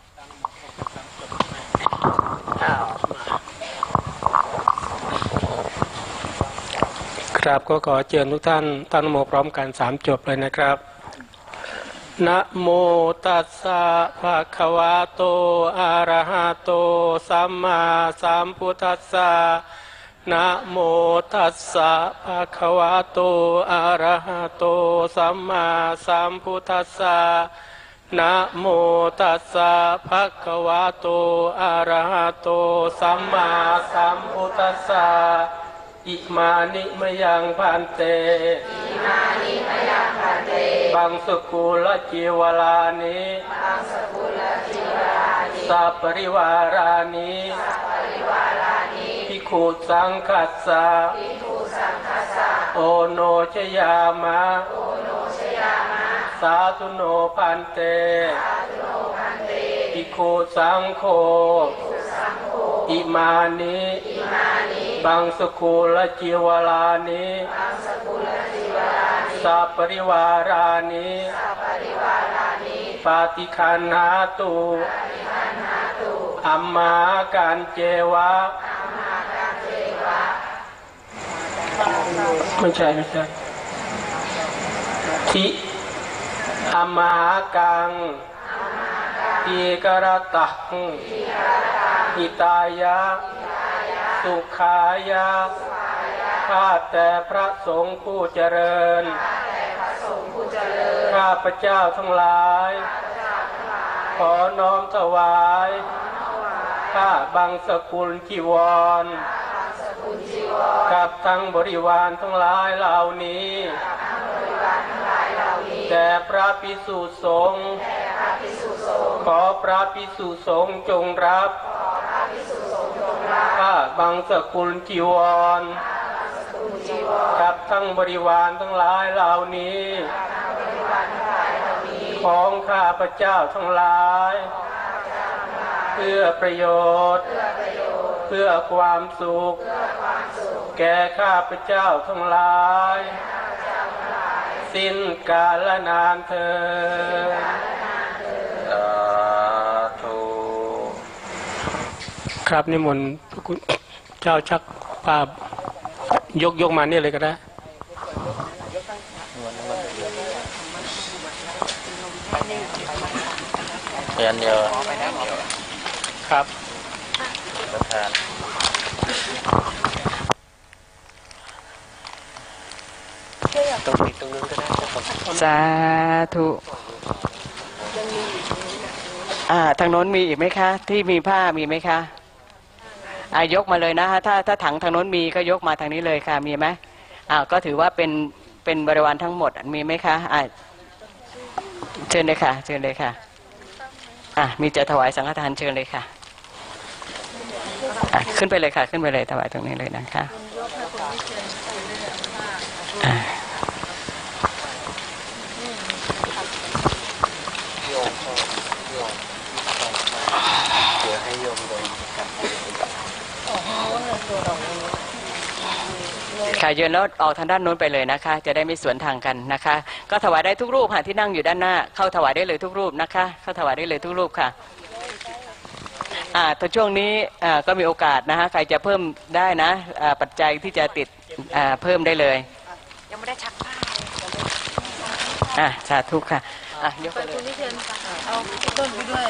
ครับก็ขอเชิญทุกท่านตั้งนโมพร้อมกันสามจบเลยนะครับนะโมตัสสะภะคะวะโตอะระหะโตสัมมาสัมพุทธัสสะนะโมตัสสะภะคะวะโตอะระหะโตสัมมาสัมพุทธัสสะนะโมตัสสะภะคะวะโตอะระหะโตสัมมาสัมพุทธัสสะอิมานิมยังพันเตอิมานิมยังพันเตบังสกุลจิวลานิบังสกุลจิวลานิสัพปริวารานิสัพปริวารานิภิกขุสังคัสสะภิกขุสังคัสสะโอโนชยามะโอโนชยามะสาธุโนพันเตสาธุโนพันเตภิกขุสังโฆภิกขุสังโฆอิมานิอิมานิบังสกุลจิวลานิบังสกุลจิวลานิสัพปริวารานิสัพปริวารานิปาติคันหาตุปาติคันหาตุอัมมากันเจวะอัมมากันเจวะไม่ใช่ไม่ใช่ทิอัมมากังทีกรตังหิตายะสุขายะข้าแต่พระสงฆ์ผู้เจริญข้าพเจ้าทั้งหลายขอน้อมถวายข้าบังสกุลจีวรกับทั้งบริวารทั้งหลายเหล่านี้แด่พระภิกษุสงฆ์ขอพระภิกษุสงฆ์จงรับข้าบังสกุลจีวรกับทั้งบริวารทั้งหลายเหล่านี้ของข้าพเจ้าทั้งหลายเพื่อประโยชน์เพื่อความสุขแก่ข้าพเจ้าทั้งหลายสิ้นกาลนานเถิดสาธุครับนิมนต์พระคุณเจ้าชักภาพยกยกมาเนี่ยเลยก็ได้เรียนเดียวครับประธานตรงนี้ตรงนู้นก็ได้สาธุอ่าทางโน้นมีอีกไหมคะที่มีผ้ามีไหมคะอ่ายกมาเลยนะฮะถ้าถ้าถังทางโน้นมีก็ยกมาทางนี้เลยค่ะมีไหมอ่าก็ถือว่าเป็นเป็นบริวารทั้งหมดมีไหมคะอ่าเชิญเลยค่ะเชิญเลยค่ะอ่ะมีจะถวายสังฆทานเชิญเลยค่ะอ่ะขึ้นไปเลยค่ะขึ้นไปเลยถวายตรงนี้เลยนะคะค่ะยืนแล้วออกทางด้านโน้นไปเลยนะคะจะได้ไม่สวนทางกันนะคะก็ถวายได้ทุกรูปค่ะที่นั่งอยู่ด้านหน้าเข้าถวายได้เลยทุกรูปนะคะเข้าถวายได้เลยทุกรูปค่ะอ่าแต่ช่วงนี้อ่าก็มีโอกาสนะฮะใครจะเพิ่มได้นะอ่าปัจจัยที่จะติดอ่าเพิ่มได้เลยยังไม่ได้ชักผ้าอ่าสาธุค่ะอ่ะยกไปเลยเอาต้นไปด้วย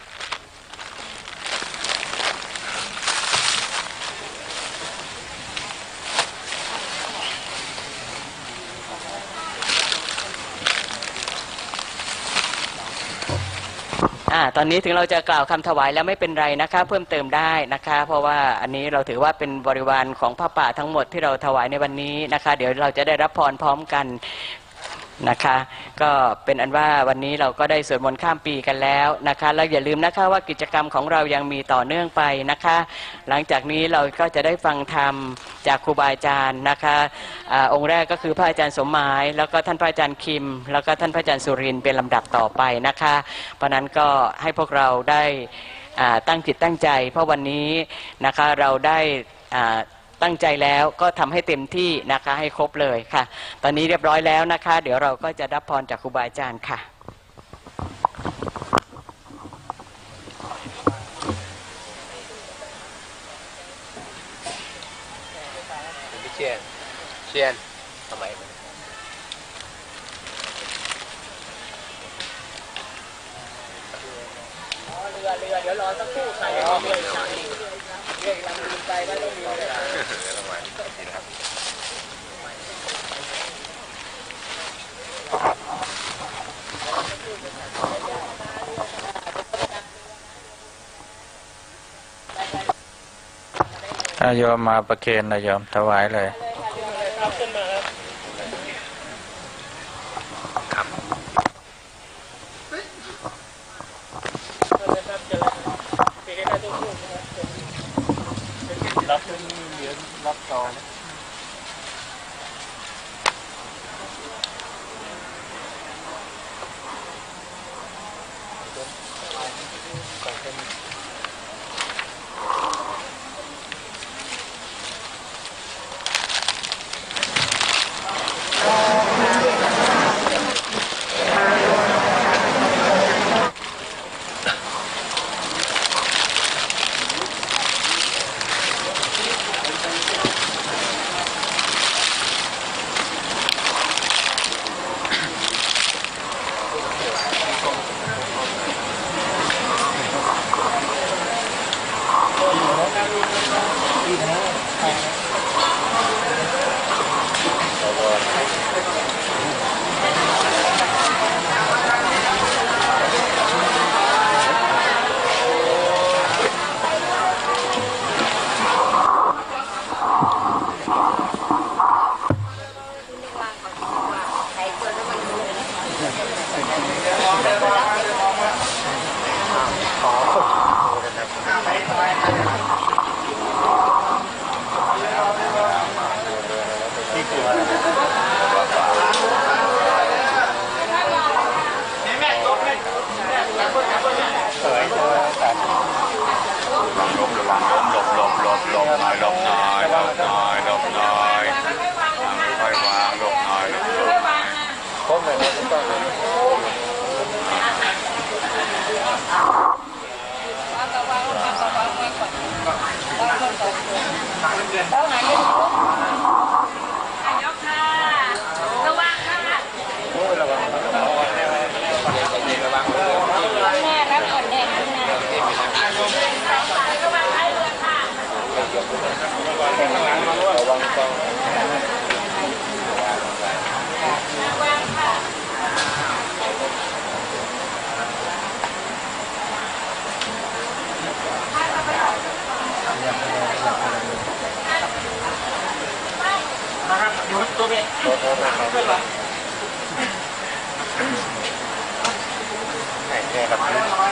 อ่าตอนนี้ถึงเราจะกล่าวคำถวายแล้วไม่เป็นไรนะคะเพิ่มเติมได้นะคะเพราะว่าอันนี้เราถือว่าเป็นบริวารของพระป่าทั้งหมดที่เราถวายในวันนี้นะคะเดี๋ยวเราจะได้รับพรพร้อมกันนะคะก็เป็นอันว่าวันนี้เราก็ได้สวดมนต์ข้ามปีกันแล้วนะคะแล้วอย่าลืมนะคะว่ากิจกรรมของเรายังมีต่อเนื่องไปนะคะหลังจากนี้เราก็จะได้ฟังธรรมจากครูบาอาจารย์นะคะอ่าองค์แรกก็คือพระอาจารย์สมหมายแล้วก็ท่านพระอาจารย์คิมแล้วก็ท่านพระอาจารย์สุรินทร์เป็นลำดับต่อไปนะคะเพราะนั้นก็ให้พวกเราได้อ่าตั้งจิตตั้งใจเพราะวันนี้นะคะเราได้อ่าตั้งใจแล้วก็ทำให้เต็มที่นะคะให้ครบเลยค่ะตอนนี้เรียบร้อยแล้วนะคะเดี๋ยวเราก็จะรับพรจากครูบาอาจารย์ค่ะพี่เชียนเชียนทำไมเรือเรือเดี๋ยวรอสักครู่ค่ะเรือเรือเรือลำลืมไปว่าต้องมีเรืออาโยมมาประเคนนะโยมถวายเลยรับเหรียญรับต่ออยหลบหน่อยหลบหน่อยหลบหน่อยค่อยวางหลบหน่อยหลบหน่อยพบเลยนะทุกท่านแล้วไหนยกยกค่ะระวังค่ะระวังระวังระวังแม่รับอ่อนแดงนะระวังท้ายเรือค่ะระวังกองระวังค่ะอยู่ตัวเองแค่กับ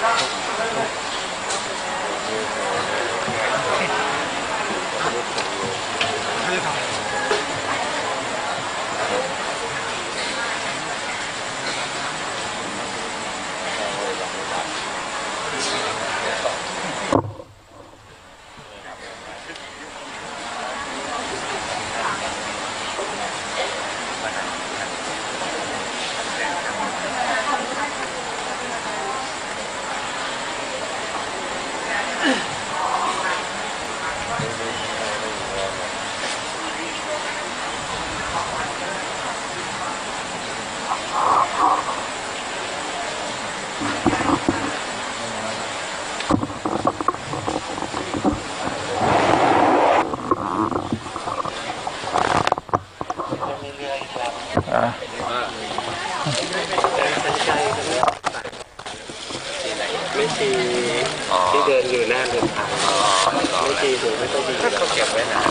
ไม่ชีที่เดินอยู่หน้าเดินทางไม่ชีหูไม่ค่อยดีเขาเก็บไว้นะ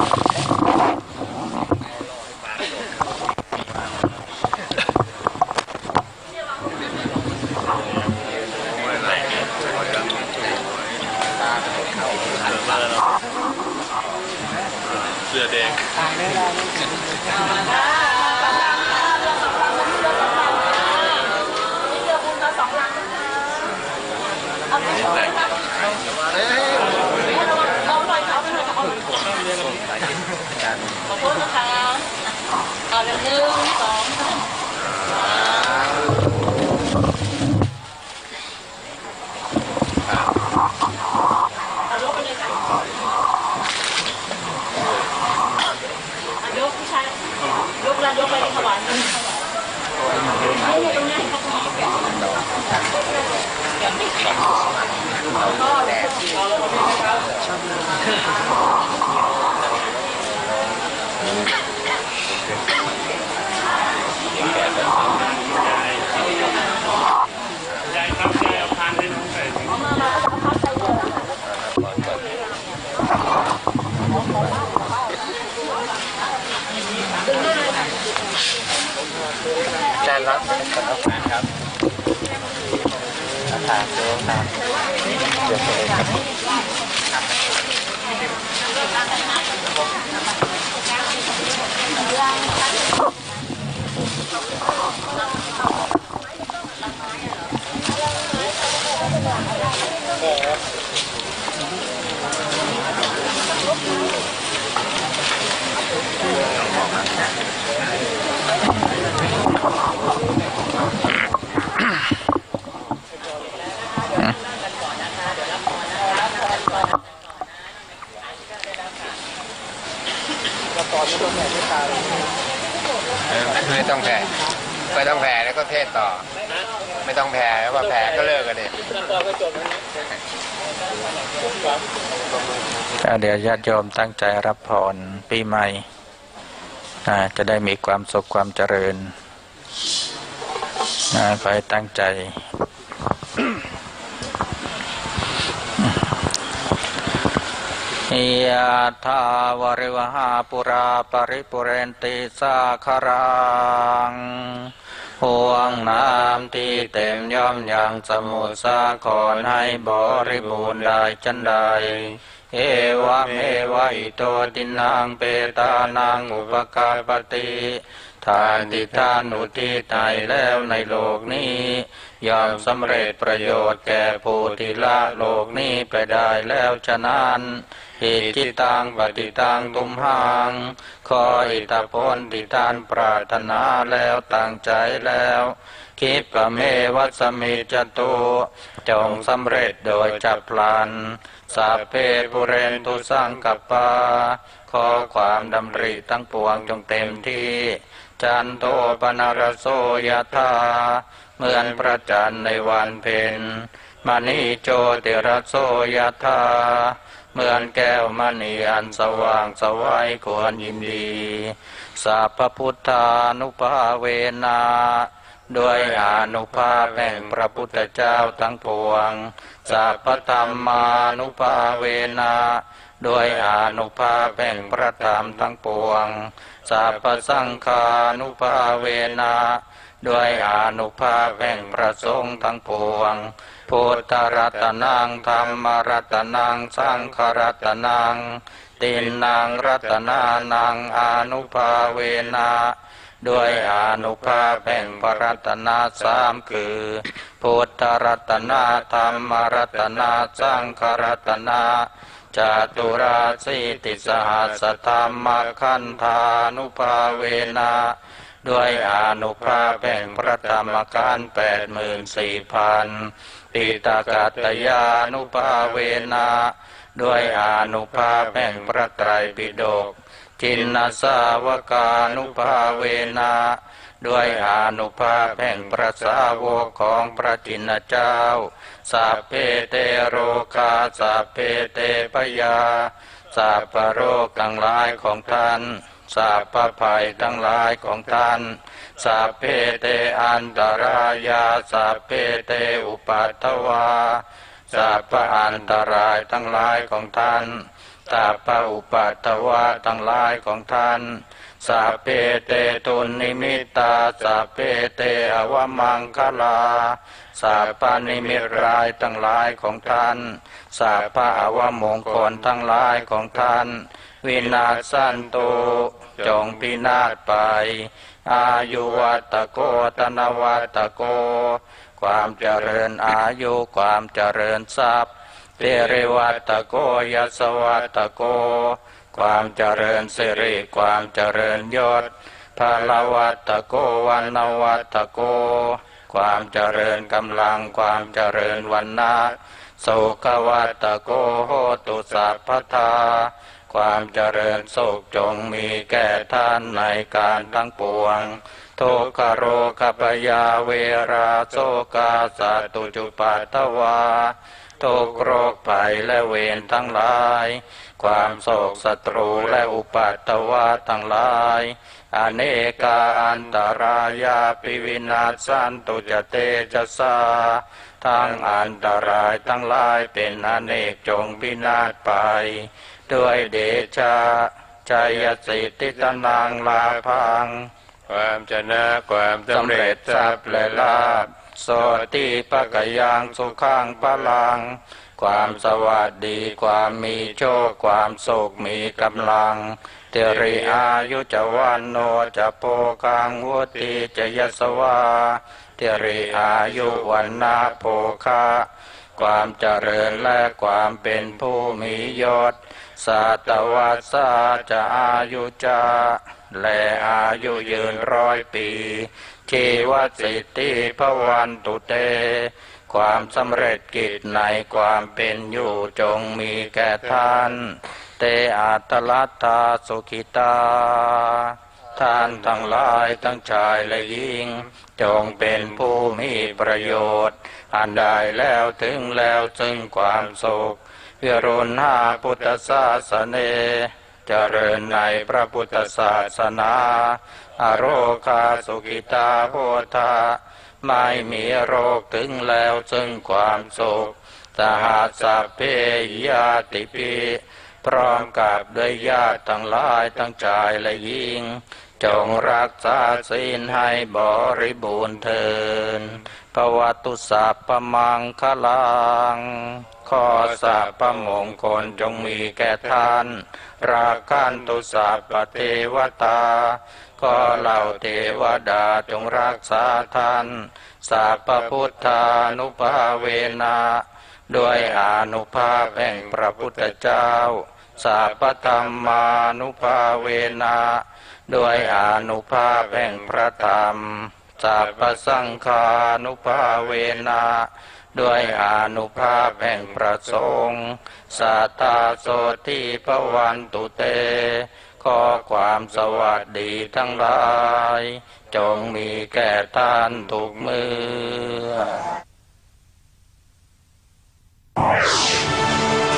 เสื้อแดงขอบคุณนะคะเอาเรื่องหนึ่งสองเอายกไปเลยค่ะยกพี่ชายยกแล้วยกไปถวายนี่ตรงนี้ก็แดดเอาลงไปนะครับยายครับยายเอาพานให้น้องใส่จานรับเป็นขนมครับอาหารเยอะครับเดี๋ยวเลยครับไม่ต้องแผ่ไม่ต้องแผ่แล้วก็เทศต่อไม่ต้องแผ่แล้วว่าแผ่ก็เลิกกันดิเดี๋ยวญาติโยมตั้งใจรับพรปีใหม่จะได้มีความสุขความเจริญขอให้ตั้งใจยะถาวริวหาปุราปริปุเรนติสาคารังห่วงน้ำที่เต็มย่อมยังสมุทรสาครให้บริบูรณ์ได้จันใดเอวะเมวะอิโตตินังเปตานังอุปกาปติทานที่ท่านอุทิศให้แล้วในโลกนี้ย่อมสำเร็จประโยชน์แก่ผู้ที่ละโลกนี้ไปได้แล้วฉะนั้นอิจิตังปฏิตังตุมหังขออิทธิพลที่ท่านปรารถนาแล้วตั้งใจแล้วคิปะเมวัสมิจตุจงสำเร็จโดยจับพลันสัพเพปุเรนตุสังกัปปาขอความดำริทั้งปวงจงเต็มที่จันโทปนารโสยธาเหมือนพระจันทร์ในวันเพ็ญมณีโจติรโสยธาเหมือนแก้วมณีอันสว่างสวัยควรยินดีสัพพุทธานุภาเวนะด้วยอานุภาพแห่งพระพุทธเจ้าทั้งปวงสัพพธรรมานุภาเวนะด้วยอานุภาพแห่งพระธรรมทั้งปวงสัพพสังฆานุภาเวนะด้วยอานุภาพแห่งพระสงฆ์ทั้งปวงพุทธรัตนังธรรมรัตนังสังฆรัตนังตินนางรัตนานังอานุภาเวนะด้วยอานุภาพแห่งพระรัตนะสามคือพุทธรัตนะธรรมรัตนะสังฆรัตนะจตุราสีติสหัสธรรมขันธานุภาเวนะด้วยอานุภาพแห่งพระธรรมขันธ์แปดหมื่นสี่พันปิตากัตยานุภาเวนะด้วยอานุภาพแห่งพระไตรปิฎกจินนสาวกานุภาเวนะด้วยอานุภาพแห่งพระสาวกของพระจินเจ้าสัพเพเตโรกาสัพเพเตปยาสัพพโรคทั้งหลายของท่านสัพพภัยทั้งหลายของท่านสัพเพเตอันตรายาสัพเพเตอุปัฏฐวาสัพพอันตรายทั้งหลายของท่านสัพพอุปัฏฐวาทั้งหลายของท่านสัพเพเตตุนิมิตาสัพเพเตอวมังคลาสัพพนิมิตร้ายทั้งหลายของท่านสัพพอวมงคลทั้งหลายของท่านวินาศสันตุจงพินาศไปอายุวัตโกตนวัตโกความเจริญอายุความเจริญทรัพย์เตริวัตโกยสวัตโกความเจริญสิริความเจริญยศพลวัตโกวันวัตโกความเจริญกำลังความเจริญวันนะโสกวัตโกโหตุสัพพทาความเจริญโศกจงมีแก่ท่านในการทั้งปวงโทคโรคปยาเวราโสกาสัตุจุปัฏฐวาทุกโรคภัยและเวรทั้งหลายความโศกศัตรูและอุปัฏฐวาทั้งหลายอเนกาอันตรายาปิวินาศสันตุจเตจสาทั้งอันตรายทั้งหลายเป็นอเนกจงพินาศไปด้วยเดชะชัยสิทธิตนังลาภังความชนะความสำเร็จทรัพย์และลาภโสติปกยังสุขังพลังความสวัสดีความมีโชคความสุขมีกำลังเตริอายุจวันโนจะโพคังวุติจะยสวาเตริอายุวันนาโภคะความเจริญและความเป็นผู้มียศสัตวัสสะจะอายุจาและอายุยืนร้อยปีชีวสิทธิภวันตุเตความสำเร็จกิจในความเป็นอยู่จงมีแก่ท่านเตอัตลัตตาสุขิตาท่านทั้งหลายทั้งชายและหญิงจงเป็นผู้มีประโยชน์อันได้แล้วถึงแล้วซึ่งความสุขวิรุณหาพุทธศาสเนเจริญในพระพุทธศาสนาอโรคาสุขิตาโหทาไม่มีโรคถึงแล้วซึ่งความสุขสหัสสะเพยาติปิพร้อมกับด้วยญาติทั้งหลายทั้งชายและหญิงจงรักษาศีลให้บริบูรณ์เถิดภวตุสัพพมังคลังขอสัพพมงคลจงมีแก่ท่านราคันตุสัพพเทวตาขอเหล่าเทวดาจงรักษาท่านสัพพพุทธานุภาเวนะด้วยอานุภาพแห่งพระพุทธเจ้าสัพพธรรมานุภาเวนะด้วยอานุภาพแห่งพระธรรมสัพพสังฆานุภาเวนะด้วยอานุภาพแห่งพระสงฆ์สัทธาโสติภวันตุเตขอความสวัสดีทั้งหลายจงมีแก่ท่านทุกเมื่อ